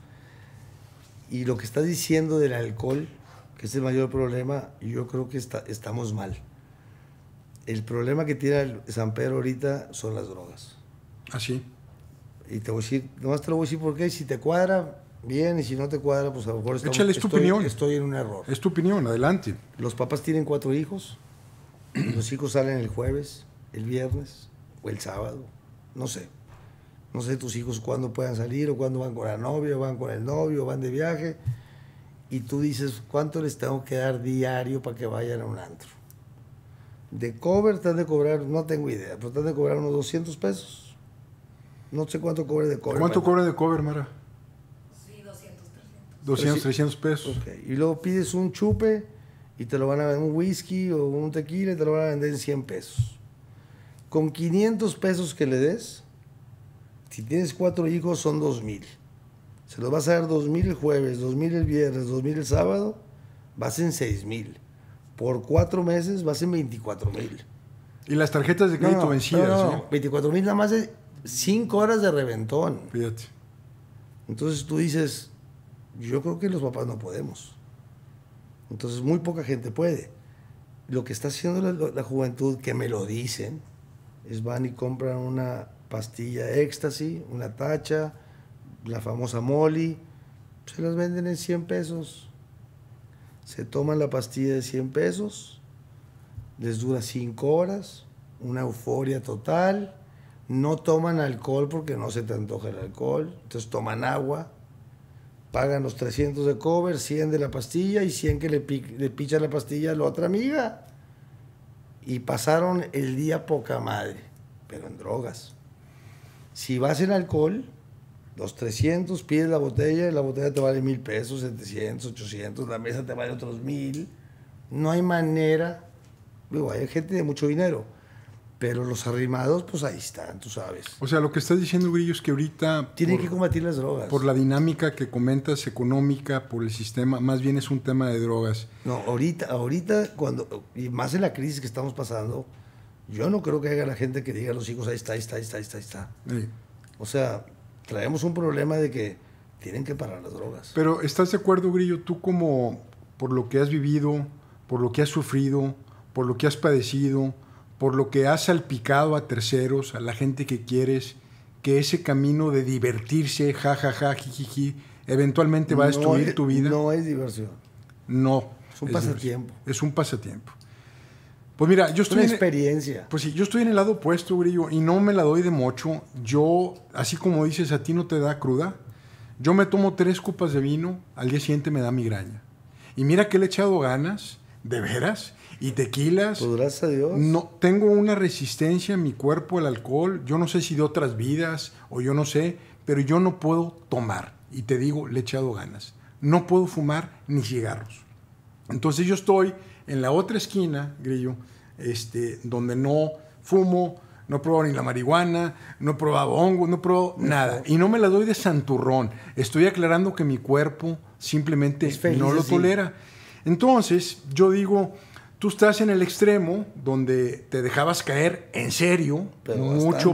Y lo que estás diciendo del alcohol, que es el mayor problema, yo creo que estamos mal. El problema que tiene San Pedro ahorita son las drogas. ¿Ah, sí? Y te voy a decir, nomás te lo voy a decir por qué. Si te cuadra, bien, y si no te cuadra, pues a lo mejor échale, tu opinión. Estoy en un error. Es tu opinión, adelante. Los papás tienen 4 hijos, y los hijos salen el jueves, el viernes o el sábado, no sé. No sé tus hijos cuándo puedan salir, o cuándo van con la novia, o van con el novio, o van de viaje. Y tú dices, ¿cuánto les tengo que dar diario para que vayan a un antro? De cover te han de cobrar, no tengo idea, pero te han de cobrar unos 200 pesos. No sé cuánto cobre de cover. ¿Cuánto cobra de cover, Mara? Sí, 200, 300. 200, 300 pesos. Okay. Y luego pides un chupe y te lo van a vender, un whisky o un tequila, y te lo van a vender en 100 pesos. Con 500 pesos que le des, si tienes 4 hijos, son 2,000. Se los vas a dar 2,000 el jueves, 2,000 el viernes, 2,000 el sábado, vas en 6,000. Por 4 meses vas en 24,000. Y las tarjetas de crédito vencidas, ¿no? 24,000 nada más de 5 horas de reventón. Fíjate. Entonces tú dices, yo creo que los papás no podemos. Entonces muy poca gente puede. Lo que está haciendo la juventud, que me lo dicen, es van y compran una pastilla éxtasis, una tacha, la famosa Molly, se las venden en 100 pesos. Se toman la pastilla de 100 pesos, les dura 5 horas, una euforia total, no toman alcohol porque no se te antoja el alcohol, entonces toman agua, pagan los 300 de cover, 100 de la pastilla y 100 que le picha la pastilla a la otra amiga. Y pasaron el día poca madre, pero en drogas. Si vas en alcohol, los 300, pides la botella, y la botella te vale 1,000 pesos, 700, 800, la mesa te vale otros 1,000. No hay manera. Digo, hay gente de mucho dinero, Pero los arrimados, pues ahí están, tú sabes. O sea, lo que estás diciendo, Grillo, es que ahorita... Tienen que combatir las drogas. Por la dinámica que comentas económica, por el sistema, más bien es un tema de drogas. No, ahorita, cuando, y más en la crisis que estamos pasando, yo no creo que haya la gente que diga a los hijos, ahí está. Sí. O sea, traemos un problema de que tienen que parar las drogas. Pero ¿estás de acuerdo, Grillo, tú como por lo que has vivido, por lo que has sufrido, por lo que has padecido, por lo que has salpicado a terceros, a la gente que quieres, que ese camino de divertirse, jajaja, jijiji, eventualmente va a destruir tu vida? No es diversión. No. Es un pasatiempo. Es un pasatiempo. Pues mira, yo estoy... Es una experiencia. Pues sí, yo estoy en el lado opuesto, Grillo, y no me la doy de mocho. Yo, así como dices, a ti no te da cruda, yo me tomo 3 copas de vino, al día siguiente me da migraña. Y mira que le he echado ganas, de veras, y tequilas. Pues gracias a Dios. No, tengo una resistencia en mi cuerpo al alcohol. Yo no sé si de otras vidas o yo no sé, pero yo no puedo tomar. Y te digo, le he echado ganas. No puedo fumar ni cigarros. Entonces yo estoy en la otra esquina, Grillo, donde no fumo, no he probado ni la marihuana, no he probado hongos, no he probado nada. Y no me la doy de santurrón. Estoy aclarando que mi cuerpo simplemente no lo tolera. Entonces yo digo... Tú estás en el extremo donde te dejabas caer en serio, pero mucho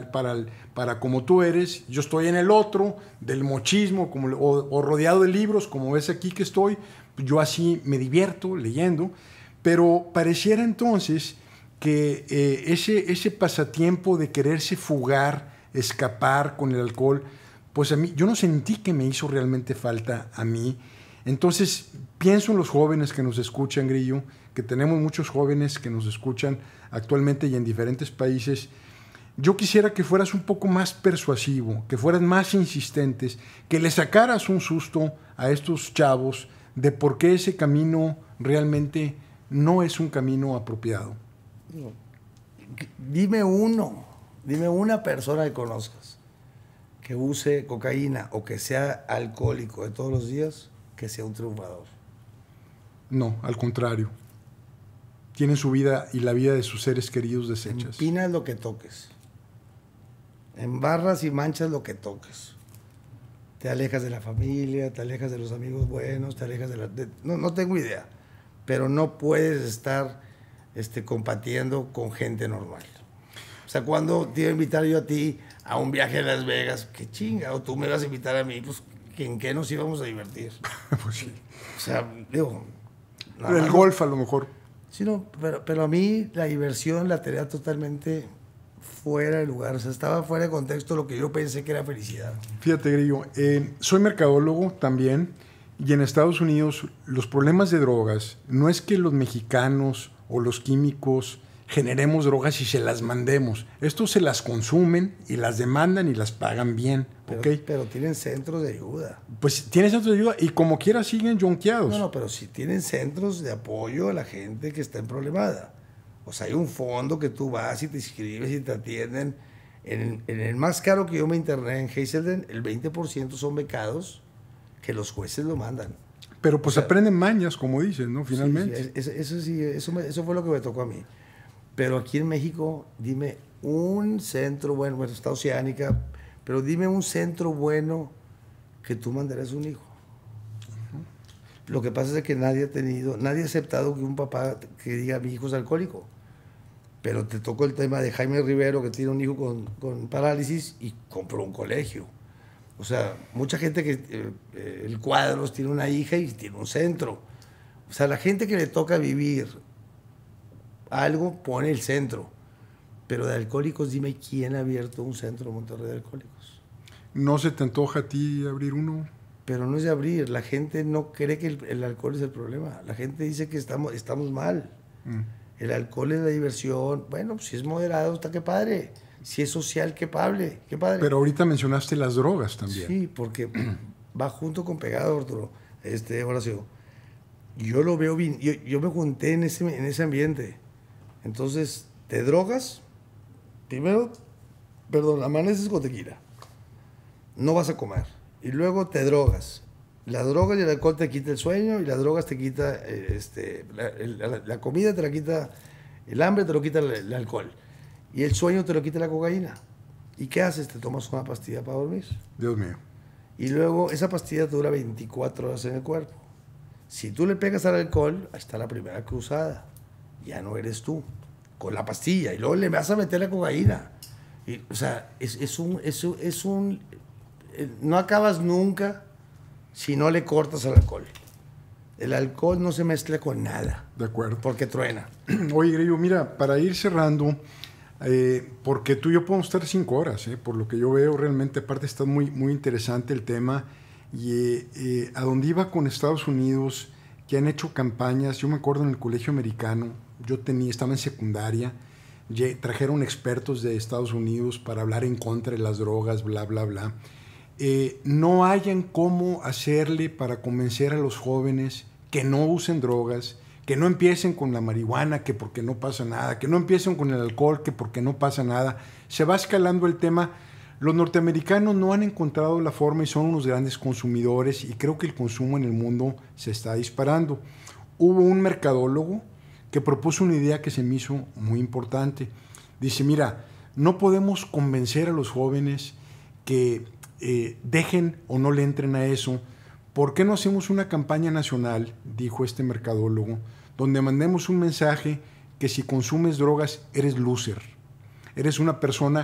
para como tú eres. Yo estoy en el otro, del mochismo, o rodeado de libros, como ves aquí que estoy. Yo así me divierto leyendo, pero pareciera entonces que ese pasatiempo de quererse fugar, escapar con el alcohol, pues a mí, yo no sentí que me hizo realmente falta a mí. Entonces, pienso en los jóvenes que nos escuchan, Grillo, que tenemos muchos jóvenes que nos escuchan actualmente y en diferentes países. Yo quisiera que fueras un poco más persuasivo, que fueras más insistentes, que le sacaras un susto a estos chavos de por qué ese camino realmente no es un camino apropiado. Dime una persona que conozcas que use cocaína o que sea alcohólico de todos los días, que sea un triunfador. No, al contrario. Tienen su vida y la vida de sus seres queridos deshechas. Empinas lo que toques. Embarras y manchas lo que toques. Te alejas de la familia, te alejas de los amigos buenos, te alejas no tengo idea. Pero no puedes estar compatiendo con gente normal. O sea, cuando te iba a invitar yo a ti a un viaje a Las Vegas, qué chinga, o tú me vas a invitar a mí, pues ¿en qué nos íbamos a divertir? Pues sí. O sea, digo... El golf a lo mejor. Sí, no, pero a mí la diversión la tenía totalmente fuera de lugar. O sea, estaba fuera de contexto lo que yo pensé que era felicidad. Fíjate, Grillo, soy mercadólogo también, y en Estados Unidos los problemas de drogas no es que los mexicanos o los químicos generemos drogas y se las mandemos. Estos se las consumen y las demandan y las pagan bien. Pero tienen centros de ayuda. Pues tienen centros de ayuda y como quiera siguen yonqueados. No, pero sí tienen centros de apoyo a la gente que está en problemada. O sea, hay un fondo que tú vas y te inscribes y te atienden. En el más caro que yo me interné en Hazelden, el 20% son becados que los jueces lo mandan. Pero pues aprenden mañas, como dicen, ¿no? Finalmente. Sí, eso fue lo que me tocó a mí. Pero aquí en México, dime un centro bueno, está Oceánica, pero dime un centro bueno que tú mandarás un hijo. Lo que pasa es que nadie ha aceptado que un papá que diga mi hijo es alcohólico. Pero te tocó el tema de Jaime Rivero, que tiene un hijo con parálisis y compró un colegio. O sea, mucha gente que el Cuadros tiene una hija y tiene un centro. O sea, la gente que le toca vivir algo pone el centro. Pero de alcohólicos, dime quién ha abierto un centro en Monterrey de alcohólicos. ¿No se te antoja a ti abrir uno? Pero no es de abrir. La gente no cree que el alcohol es el problema. La gente dice que estamos mal. El alcohol es la diversión. Bueno, si es moderado, está qué padre. Si es social, qué padre. Pero ahorita mencionaste las drogas también. Sí, porque va junto con pegado, Arturo. Horacio. Yo lo veo bien. Yo me junté en ese ambiente. Entonces, te drogas. Primero, amaneces con tequila. No vas a comer. Y luego te drogas. La droga y el alcohol te quita el sueño y las drogas te quita la comida, te la quita el hambre, te lo quita el alcohol. Y el sueño te lo quita la cocaína. ¿Y qué haces? Te tomas una pastilla para dormir. Dios mío. Y luego esa pastilla dura 24 horas en el cuerpo. Si tú le pegas al alcohol, ahí está la primera cruzada. Ya no eres tú. Con la pastilla. Y luego le vas a meter la cocaína. Y, o sea, no acabas nunca si no le cortas al alcohol. El alcohol no se mezcla con nada. De acuerdo. Porque truena. Oye, Grillo, mira, para ir cerrando, porque tú y yo podemos estar 5 horas, por lo que yo veo realmente, aparte está muy, muy interesante el tema. Y a donde iba con Estados Unidos, que han hecho campañas, yo me acuerdo en el colegio americano, estaba en secundaria, trajeron expertos de Estados Unidos para hablar en contra de las drogas, bla, bla, bla. No hayan cómo hacerle para convencer a los jóvenes que no usen drogas, que no empiecen con la marihuana, que porque no pasa nada, que no empiecen con el alcohol, que porque no pasa nada. Se va escalando el tema. Los norteamericanos no han encontrado la forma y son unos grandes consumidores y creo que el consumo en el mundo se está disparando. Hubo un mercadólogo que propuso una idea que se me hizo muy importante. Dice, mira, no podemos convencer a los jóvenes que dejen o no le entren a eso. ¿Por qué no hacemos una campaña nacional, dijo este mercadólogo, donde mandemos un mensaje que si consumes drogas eres loser, eres una persona,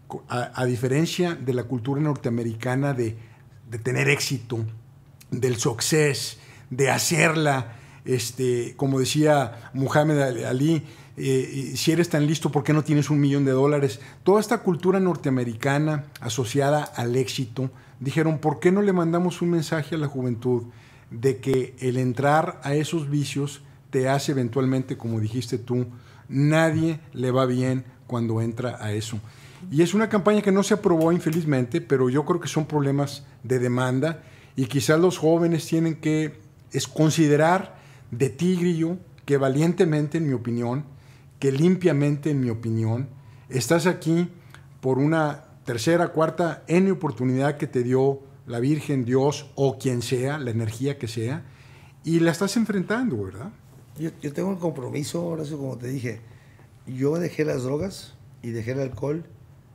a diferencia de la cultura norteamericana de tener éxito, del success, de hacerla, como decía Muhammad Ali, si eres tan listo, ¿por qué no tienes $1 millón? Toda esta cultura norteamericana asociada al éxito, dijeron, ¿por qué no le mandamos un mensaje a la juventud de que el entrar a esos vicios te hace eventualmente, como dijiste tú, nadie le va bien cuando entra a eso? Y es una campaña que no se aprobó infelizmente, pero yo creo que son problemas de demanda y quizás los jóvenes tienen que considerar de ti, Grillo, que valientemente, en mi opinión, que limpiamente, en mi opinión, estás aquí por una tercera, cuarta, N oportunidad que te dio la Virgen, Dios o quien sea, la energía que sea, y la estás enfrentando, ¿verdad? Yo tengo el compromiso, Horacio, como te dije, yo dejé las drogas y dejé el alcohol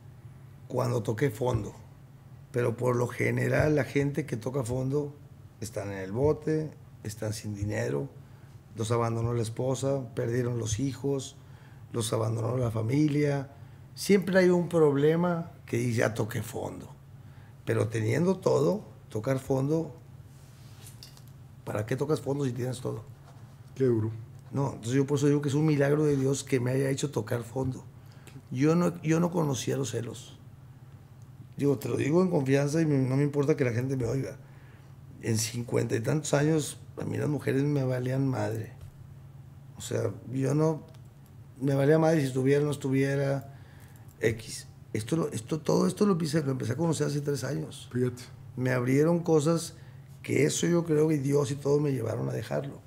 cuando toqué fondo, pero por lo general la gente que toca fondo están en el bote, están sin dinero, los abandonó la esposa, perdieron los hijos, los abandonó la familia. Siempre hay un problema que dice, ya toqué fondo. Pero teniendo todo, tocar fondo, ¿para qué tocas fondo si tienes todo? Qué duro. No, entonces yo por eso digo que es un milagro de Dios que me haya hecho tocar fondo. Yo no conocía los celos. Digo, te lo digo en confianza y no me importa que la gente me oiga. En 50 y tantos años, a mí las mujeres me valían madre. O sea, yo no... Me valía madre si estuviera o no estuviera X. Todo esto lo empecé a conocer hace 3 años. Fíjate. Me abrieron cosas que eso yo creo que Dios y todo me llevaron a dejarlo.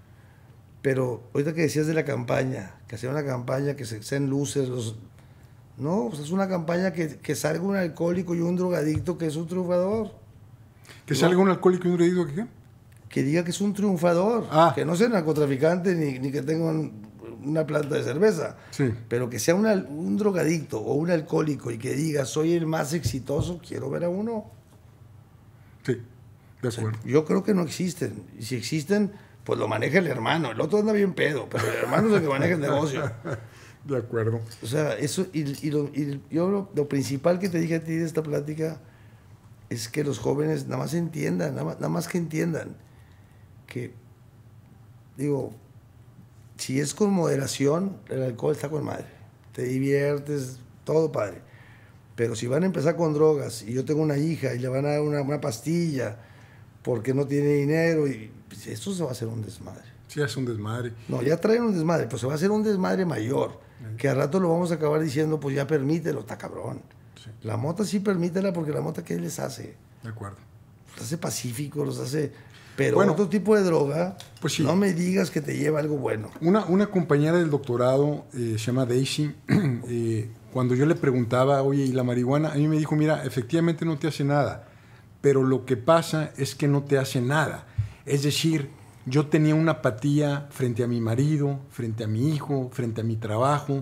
Pero ahorita que decías de la campaña, que hacer una campaña que sean luces, no, pues es una campaña que salga un alcohólico y un drogadicto que es un triunfador. ¿Que salga un alcohólico y un drogadicto que qué? Que diga que es un triunfador, que no sea narcotraficante ni que tenga una planta de cerveza, sí. Pero que sea un drogadicto o un alcohólico y que diga, soy el más exitoso, quiero ver a uno. Sí, de acuerdo. O sea, yo creo que no existen. Y si existen, pues lo maneja el hermano. El otro anda bien pedo, pero el hermano es el que maneja el negocio. De acuerdo. O sea, eso, yo lo principal que te dije a ti de esta plática es que los jóvenes nada más entiendan, nada más que entiendan que, digo, si es con moderación, el alcohol está con madre. Te diviertes, todo padre. Pero si van a empezar con drogas y yo tengo una hija y le van a dar una pastilla porque no tiene dinero, y pues esto se va a hacer un desmadre. Sí, es un desmadre. No, ya traen un desmadre, pues se va a hacer un desmadre mayor, que al rato lo vamos a acabar diciendo, pues ya permítelo, está cabrón. Sí. La mota sí permítela porque la mota, ¿qué les hace? De acuerdo. Los hace pacíficos, los hace... Pero bueno, otro tipo de droga, pues sí. No me digas que te lleva algo bueno. Una compañera del doctorado, se llama Daisy, cuando yo le preguntaba, oye, ¿y la marihuana? A mí me dijo, mira, efectivamente no te hace nada, pero lo que pasa es que no te hace nada. Es decir, yo tenía una apatía frente a mi marido, frente a mi hijo, frente a mi trabajo,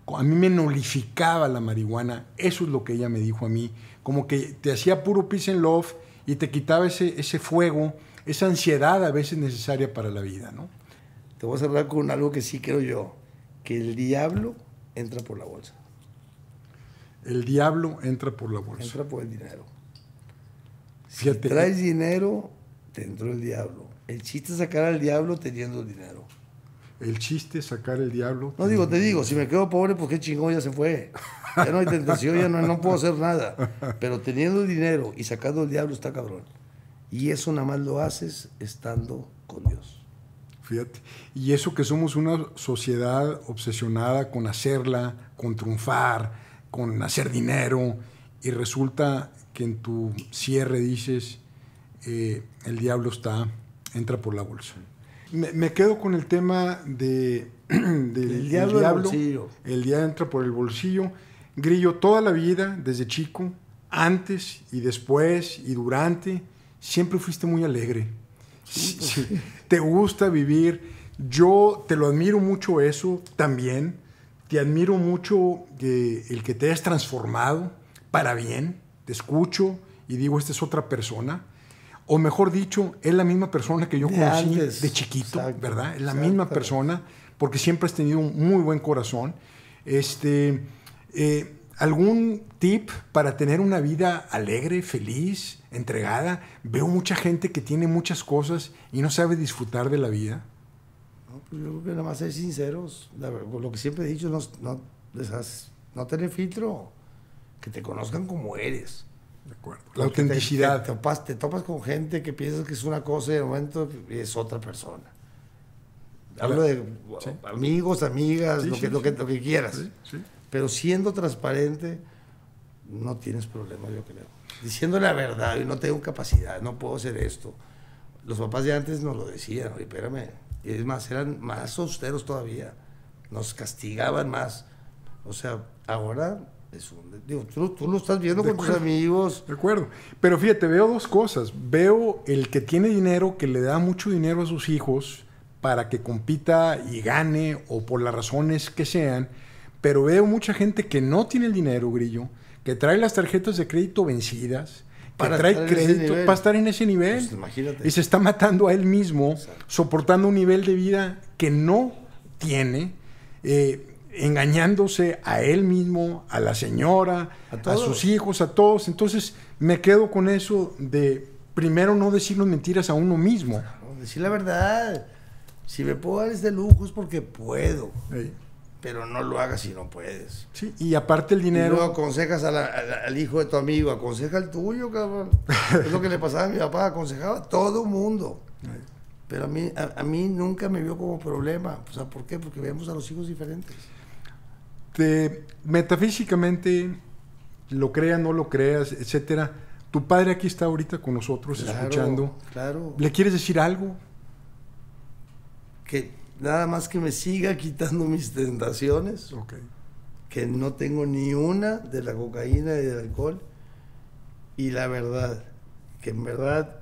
A mí me nullificaba la marihuana. Eso es lo que ella me dijo a mí. Como que te hacía puro peace and love y te quitaba ese fuego, esa ansiedad a veces necesaria para la vida, ¿no? Te voy a cerrar con algo que sí creo yo, que el diablo entra por la bolsa. El diablo entra por la bolsa. Entra por el dinero. Fíjate. Si traes dinero, te entró el diablo. El chiste es sacar al diablo teniendo el dinero. El chiste es sacar el diablo. No digo, te digo, si me quedo pobre, pues qué chingón, ya se fue. Ya no hay tentación, ya no puedo hacer nada. Pero teniendo el dinero y sacando el diablo está cabrón. Y eso nada más lo haces estando con Dios. Fíjate. Y eso que somos una sociedad obsesionada con hacerla, con triunfar, con hacer dinero, y resulta que en tu cierre dices, el diablo entra por la bolsa. Me quedo con el tema del el diablo. El diablo entra por el bolsillo. Grillo, toda la vida, desde chico, antes y después y durante, siempre fuiste muy alegre. Sí, te gusta vivir. Yo te lo admiro mucho eso también. Te admiro mucho el que te hayas transformado para bien. Te escucho y digo, esta es otra persona. O mejor dicho, es la misma persona que yo conocí de chiquito, exacto, ¿verdad? Es la misma persona, porque siempre has tenido un muy buen corazón. ¿Algún tip para tener una vida alegre, feliz, entregada? Veo mucha gente que tiene muchas cosas y no sabe disfrutar de la vida. No, pues yo creo que nada más ser sinceros. Lo que siempre he dicho, no tener filtro, que te conozcan como eres. De acuerdo. La autenticidad. Te topas con gente que piensas que es una cosa y de momento es otra persona. Hablo de amigos, amigas, lo que quieras. Sí, sí. Pero siendo transparente, no tienes problema, yo creo. Diciendo la verdad, y no tengo capacidad, no puedo hacer esto. Los papás de antes nos lo decían, oye, espérame. Y es más, eran más austeros todavía. Nos castigaban más. O sea, ahora... tú lo estás viendo con tus amigos. De acuerdo. Pero fíjate, veo dos cosas. Veo el que tiene dinero, que le da mucho dinero a sus hijos para que compita y gane, o por las razones que sean. Pero veo mucha gente que no tiene el dinero, Grillo, que trae las tarjetas de crédito vencidas, que trae crédito para estar en ese nivel. Pues imagínate. Y se está matando a él mismo, exacto, soportando un nivel de vida que no tiene, engañándose a él mismo, a la señora, a sus hijos, a todos. Entonces me quedo con eso de primero no decirnos mentiras a uno mismo. No, decir la verdad. Si me puedo dar este lujo es porque puedo. Sí. Pero no lo hagas si no puedes. Sí, y aparte el dinero... Y luego aconsejas al hijo de tu amigo, aconseja al tuyo, cabrón. Es lo que le pasaba a mi papá, aconsejaba a todo mundo. Sí. Pero a mí nunca me vio como problema. O sea, ¿por qué? Porque vemos a los hijos diferentes. Metafísicamente, lo creas, no lo creas, etcétera. Tu padre aquí está ahorita con nosotros, claro, escuchando. Claro. ¿Le quieres decir algo? Que nada más que me siga quitando mis tentaciones. Okay. Que no tengo ni una de la cocaína y del alcohol. Y la verdad, que en verdad,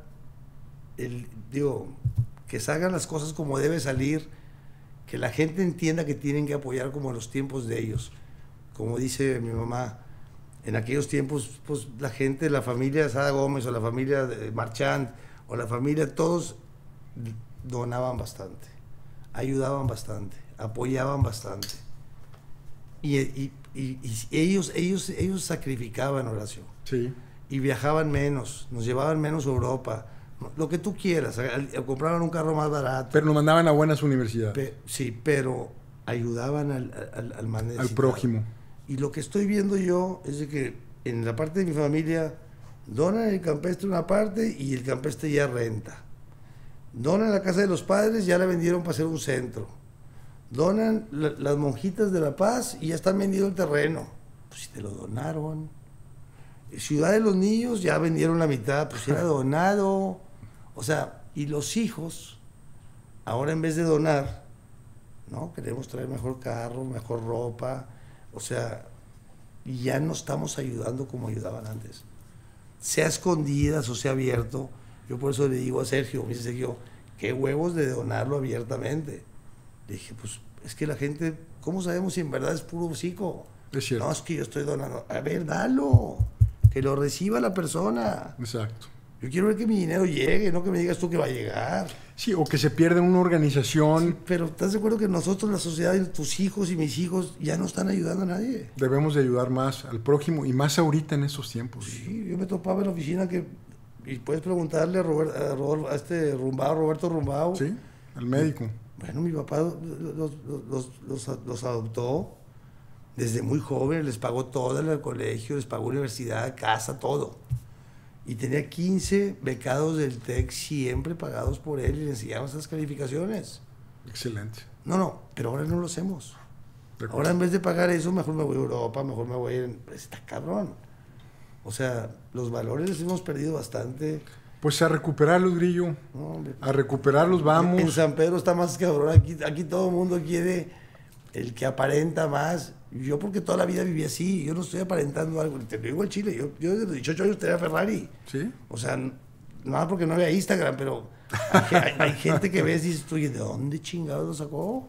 que salgan las cosas como debe salir. Que la gente entienda que tienen que apoyar como en los tiempos de ellos. Como dice mi mamá, en aquellos tiempos, pues la gente, la familia de Sada Gómez o la familia de Marchand o la familia, todos donaban bastante, ayudaban bastante, apoyaban bastante. Y ellos sacrificaban, Horacio. Sí. Y viajaban menos, nos llevaban menos a Europa. Lo que tú quieras, compraban un carro más barato. Pero nos mandaban a buenas universidades. Sí, pero ayudaban al más necesitado. Al prójimo. Y lo que estoy viendo yo es de que en la parte de mi familia donan el campestre una parte y el campestre ya renta. Donan la casa de los padres, ya la vendieron para hacer un centro. Donan las monjitas de La Paz y ya están vendiendo el terreno. Pues si te lo donaron. Ciudad de los Niños ya vendieron la mitad, pues era donado. O sea, y los hijos, ahora en vez de donar, ¿no? Queremos traer mejor carro, mejor ropa. O sea, ya no estamos ayudando como ayudaban antes. Sea escondidas o sea abierto. Yo por eso le digo a Sergio, me dice Sergio, qué huevos de donarlo abiertamente. Le dije, pues Es que la gente, ¿cómo sabemos si en verdad es puro hocico? Es cierto. No, es que yo estoy donando. A ver, dalo. Que lo reciba la persona. Exacto. Yo quiero ver que mi dinero llegue, no que me digas tú que va a llegar. Sí, o que se pierda en una organización. Sí, pero ¿estás de acuerdo que nosotros, la sociedad, tus hijos y mis hijos, ya no están ayudando a nadie? Debemos de ayudar más al prójimo y más ahorita en estos tiempos. Sí, yo me topaba en la oficina y puedes preguntarle a Roberto Rumbao. Sí, al médico. Bueno, mi papá los adoptó desde muy jóvenes, les pagó todo en el colegio, les pagó universidad, casa, todo. Y tenía 15 becados del TEC siempre pagados por él y le enseñaban esas calificaciones. Excelente. No, pero ahora no lo hacemos. De acuerdo. Ahora en vez de pagar eso, mejor me voy a Europa, mejor me voy a... Está cabrón. O sea, los valores los hemos perdido bastante. Pues a recuperarlos, Grillo. No, hombre. A recuperarlos vamos. En San Pedro está más cabrón. Aquí todo el mundo quiere el que aparenta más. Yo porque toda la vida viví así. Yo no estoy aparentando algo. Te lo digo al Chile. Yo desde los 18 años tenía Ferrari. ¿Sí? O sea, nada porque no había Instagram, pero hay gente que ves y dices tú, ¿y de dónde chingados lo sacó?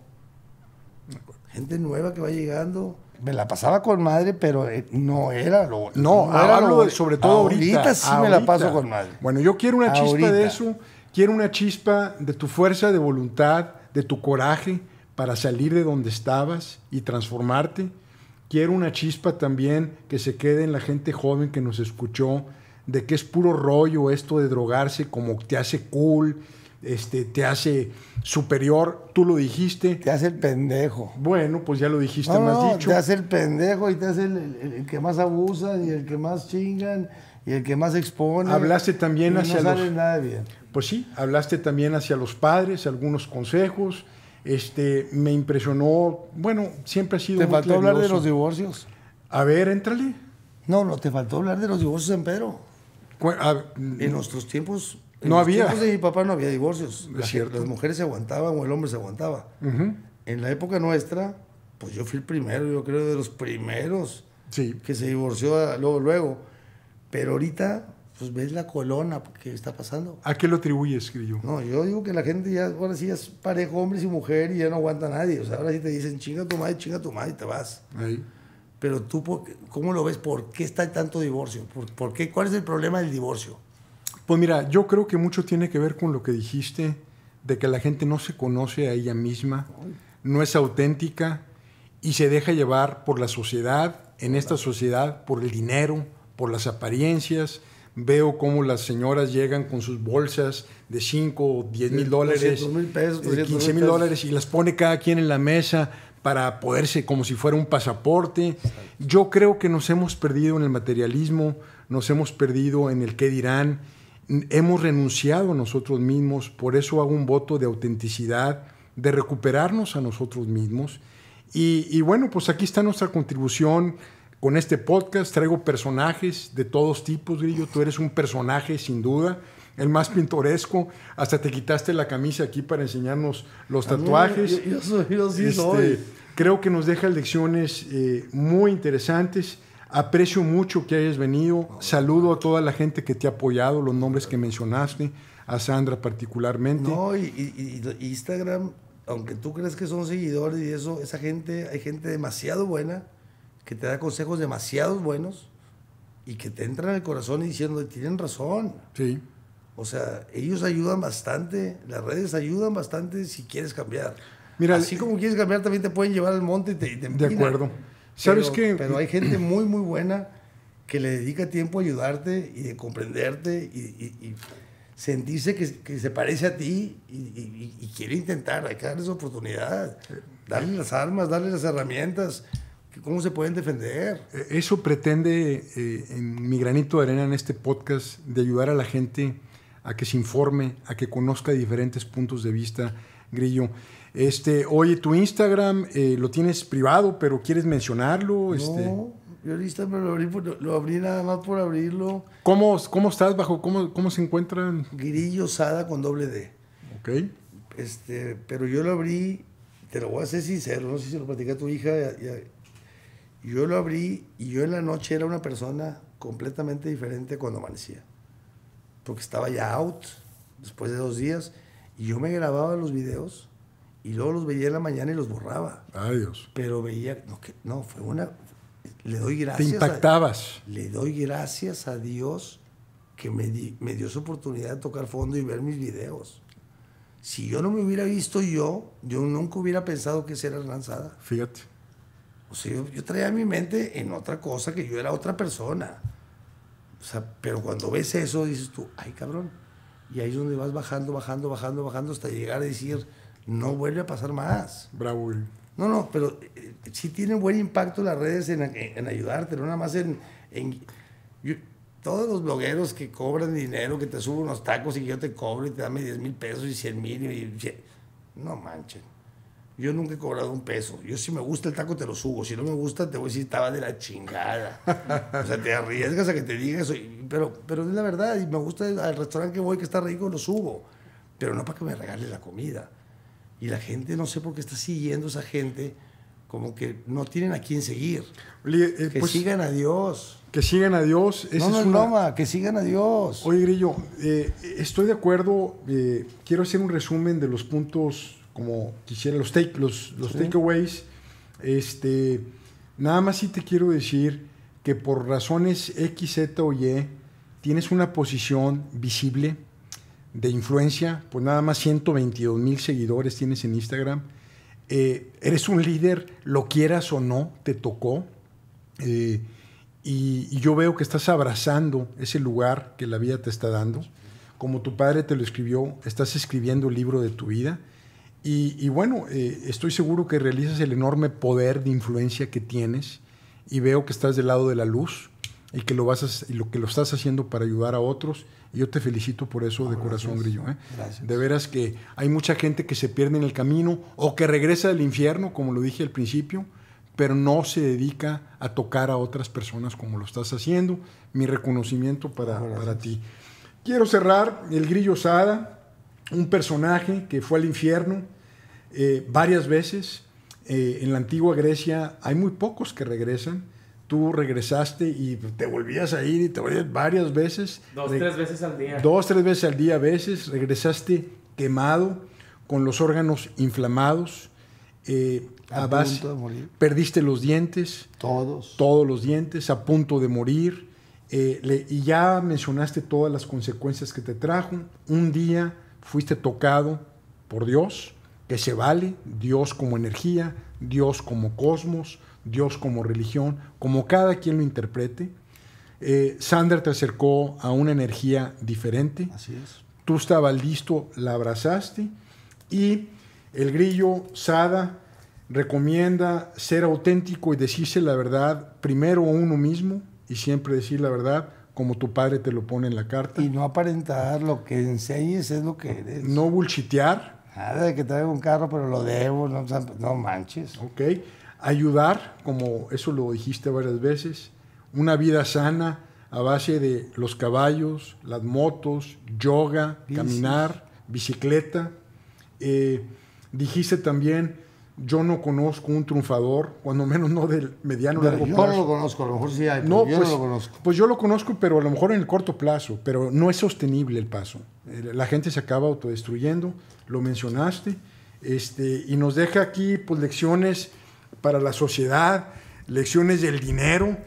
Gente nueva que va llegando. Me la pasaba con madre, pero no era lo... No, era hablo lo- de, sobre todo ahorita. Ahorita sí me la paso con madre. Bueno, yo quiero una chispa Ahorita. de eso. Quiero una chispa de tu fuerza de voluntad, de tu coraje para salir de donde estabas y transformarte. Quiero una chispa también que se quede en la gente joven que nos escuchó, de que es puro rollo esto de drogarse, como te hace cool, te hace superior. Tú lo dijiste. Te hace el pendejo. Bueno, pues ya lo dijiste, No, más no, dicho. te hace el pendejo y te hace el que más abusan y el que más chingan y el que más expone. Hablaste también y hacia no los... sale nada bien. Pues sí, hablaste también hacia los padres, algunos consejos. Me impresionó, bueno, siempre ha sido ¿Te muy faltó hablar de clavioso. los divorcios? A ver, éntrale. No, te faltó hablar de los divorcios en Pedro. En En nuestros tiempos... En No los había. tiempos de mi papá no había divorcios. Es cierto. Las mujeres se aguantaban o el hombre se aguantaba. En la época nuestra, pues yo fui el primero, yo creo de los primeros Sí, que se divorció luego. Pero ahorita, pues ves la colona que está pasando. ¿a qué lo atribuyes, Grillo? No, yo digo que la gente ya, ahora sí es parejo, hombres y mujer, y ya no aguanta a nadie. O sea, ahora sí te dicen, chinga tu madre, y te vas. Ahí. Pero tú, ¿cómo lo ves? ¿Por qué está tanto divorcio? ¿Por qué? ¿Cuál es el problema del divorcio? Pues mira, yo creo que mucho tiene que ver con lo que dijiste, de que la gente no se conoce a ella misma, no es auténtica y se deja llevar por la sociedad, en esta sociedad, por el dinero, por las apariencias. Veo cómo las señoras llegan con sus bolsas de 5 o 10 mil dólares, 200,000 pesos, 15 mil dólares y las pone cada quien en la mesa para poderse, como si fuera un pasaporte. Yo creo que nos hemos perdido en el materialismo, nos hemos perdido en el qué dirán, hemos renunciado a nosotros mismos, por eso hago un voto de autenticidad, de recuperarnos a nosotros mismos. Y bueno, pues aquí está nuestra contribución con este podcast. Traigo personajes de todos tipos, Grillo. Tú eres un personaje, sin duda, el más pintoresco. Hasta te quitaste la camisa aquí para enseñarnos los tatuajes. Yo sí soy. Creo que nos deja lecciones muy interesantes. Aprecio mucho que hayas venido. Saludo a toda la gente que te ha apoyado, los nombres que mencionaste, a Sandra particularmente. No, y Instagram, aunque tú crees que son seguidores y eso, esa gente, hay gente demasiado buena que te da consejos demasiado buenos y que te entran en el corazón y diciendo, tienen razón. Sí. O sea, ellos ayudan bastante, las redes ayudan bastante si quieres cambiar. Mira, así como quieres cambiar, también te pueden llevar al monte y te de empinan. acuerdo. ¿Sabes qué? Pero hay gente muy, muy buena que le dedica tiempo a ayudarte y de comprenderte y sentirse que se parece a ti y quiere intentar. Hay que darles oportunidad, darles las armas, darles las herramientas, cómo se pueden defender. Eso pretende, en mi granito de arena en este podcast, de ayudar a la gente a que se informe, a que conozca diferentes puntos de vista, Grillo. Oye, tu Instagram lo tienes privado, pero ¿quieres mencionarlo? No, yo ahorita lo abrí nada más por abrirlo. ¿Cómo estás? ¿Cómo se encuentran? Grillo Sada con doble D. Ok. Pero yo lo abrí, te lo voy a ser sincero, no sé si se lo platicé a tu hija. Yo lo abrí y yo en la noche era una persona completamente diferente cuando amanecía. Porque estaba ya out después de 2 días y yo me grababa los videos Y luego los veía en la mañana y los borraba. Ay, Dios. Pero veía, fue una... Le doy Te gracias. impactabas. Le doy gracias a Dios que me dio esa oportunidad de tocar fondo y ver mis videos. Si yo no me hubiera visto yo nunca hubiera pensado que esa era Hernán Sada. Fíjate. O sea, yo traía mi mente en otra cosa, que yo era otra persona. O sea, pero cuando ves eso, dices tú, ay, cabrón. Y ahí es donde vas bajando, hasta llegar a decir, no vuelve a pasar más. Bravo, Grillo. No, pero sí tienen buen impacto las redes en ayudarte, no nada más todos los blogueros que cobran dinero, que te suben unos tacos y que yo te cobro y te dame 10,000 pesos y 100,000. No manchen. Yo nunca he cobrado un peso. Yo, si me gusta el taco, te lo subo. Si no me gusta, te voy a decir, estaba de la chingada. O sea, te arriesgas a que te diga eso. Pero es la verdad. Y me gusta al restaurante que voy, que está rico, lo subo. Pero no para que me regales la comida. Y la gente, no sé por qué está siguiendo a esa gente, como que no tienen a quién seguir. Oye, que sigan a Dios. Que sigan a Dios. No es broma, que sigan a Dios. Oye, Grillo, estoy de acuerdo. Quiero hacer un resumen de los puntos, como quisiera, los takeaways. Nada más sí te quiero decir que por razones X, Z o Y, tienes una posición visible de influencia, pues nada más 122,000 seguidores tienes en Instagram. Eres un líder, lo quieras o no, te tocó. Y yo veo que estás abrazando ese lugar que la vida te está dando. Como tu padre te lo escribió, estás escribiendo el libro de tu vida. Y bueno, estoy seguro que realizas el enorme poder de influencia que tienes y veo que estás del lado de la luz y que lo estás haciendo para ayudar a otros. Y yo te felicito por eso de corazón, Grillo. Gracias. De veras que hay mucha gente que se pierde en el camino o que regresa del infierno, como lo dije al principio, pero no se dedica a tocar a otras personas como lo estás haciendo. Mi reconocimiento para ti. Quiero cerrar el Grillo Sada, un personaje que fue al infierno varias veces. En la antigua Grecia hay muy pocos que regresan. Tú regresaste y te volvías a ir y te volvías varias veces. 2-3 veces al día. 2-3 veces al día a veces. Regresaste quemado, con los órganos inflamados. A punto de morir. Perdiste los dientes. Todos los dientes, a punto de morir. Y ya mencionaste todas las consecuencias que te trajo. Un día fuiste tocado por Dios, que se vale, Dios como energía, Dios como cosmos, Dios como religión, como cada quien lo interprete. Sandra te acercó a una energía diferente. Así es. Tú estabas listo, la abrazaste y el Grillo Sada recomienda ser auténtico y decirse la verdad primero a uno mismo y siempre decir la verdad como tu padre te lo pone en la carta. Y no aparentar, lo que enseñes es lo que eres. No bullshitear. Nada de que traigo un carro pero lo debo, no manches. Ok. Ayudar, como eso lo dijiste varias veces. Una vida sana a base de los caballos, las motos, yoga, caminar, bicicleta. Dijiste también, yo no conozco un triunfador, cuando menos no del mediano largo plazo. Yo no lo conozco, a lo mejor sí hay, pero no, yo pues, no lo conozco. Pues yo lo conozco, pero a lo mejor en el corto plazo, pero no es sostenible el paso. La gente se acaba autodestruyendo, lo mencionaste, y nos deja aquí pues lecciones para la sociedad, lecciones del dinero,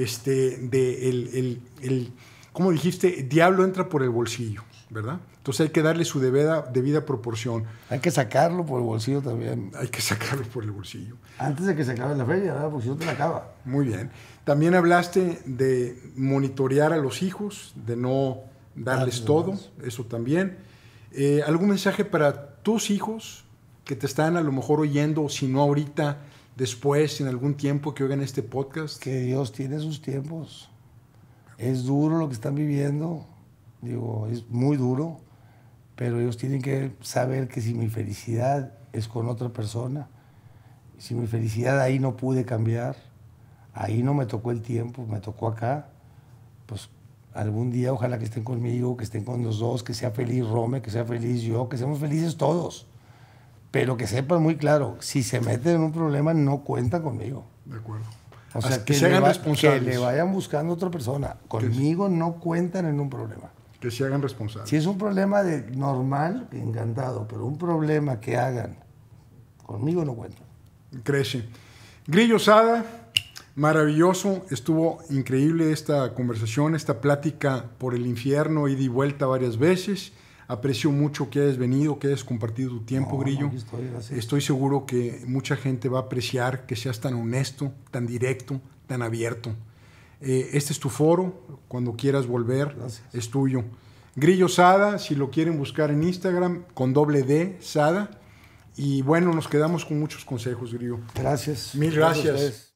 ¿cómo dijiste? El diablo entra por el bolsillo, ¿verdad? Entonces hay que darle su debida proporción. Hay que sacarlo por el bolsillo también. Hay que sacarlo por el bolsillo. Antes de que se acabe la feria, ¿verdad? Porque si no te la acaba. Muy bien. También hablaste de monitorear a los hijos, de no darles todo, eso también. ¿Algún mensaje para tus hijos que te están a lo mejor oyendo, si no ahorita, después, en algún tiempo que oigan este podcast? Que Dios tiene sus tiempos. Es duro lo que están viviendo, digo, es muy duro, pero ellos tienen que saber que si mi felicidad es con otra persona, si mi felicidad ahí no pude cambiar, ahí no me tocó el tiempo, me tocó acá, pues algún día ojalá que estén conmigo, que estén con los dos, que sea feliz Rome, que sea feliz yo, que seamos felices todos. Pero que sepan muy claro, si se meten en un problema, no cuentan conmigo. De acuerdo. O sea, que se hagan responsables. Que le vayan buscando otra persona. Conmigo no cuentan en un problema. Que se hagan responsables. Si es un problema normal, encantado. Pero un problema que hagan Conmigo no cuentan. Crece. Grillo Sada, maravilloso, estuvo increíble esta conversación, esta plática por el infierno, ida y vuelta varias veces. Aprecio mucho que hayas venido, que hayas compartido tu tiempo, Grillo. Aquí estoy, gracias. Estoy seguro que mucha gente va a apreciar que seas tan honesto, tan directo, tan abierto. Este es tu foro, cuando quieras volver, Gracias. es tuyo. Grillo Sada, si lo quieren buscar en Instagram, con D, Sada. Y bueno, nos quedamos con muchos consejos, Grillo. Gracias. Mil Gracias a gracias. ustedes.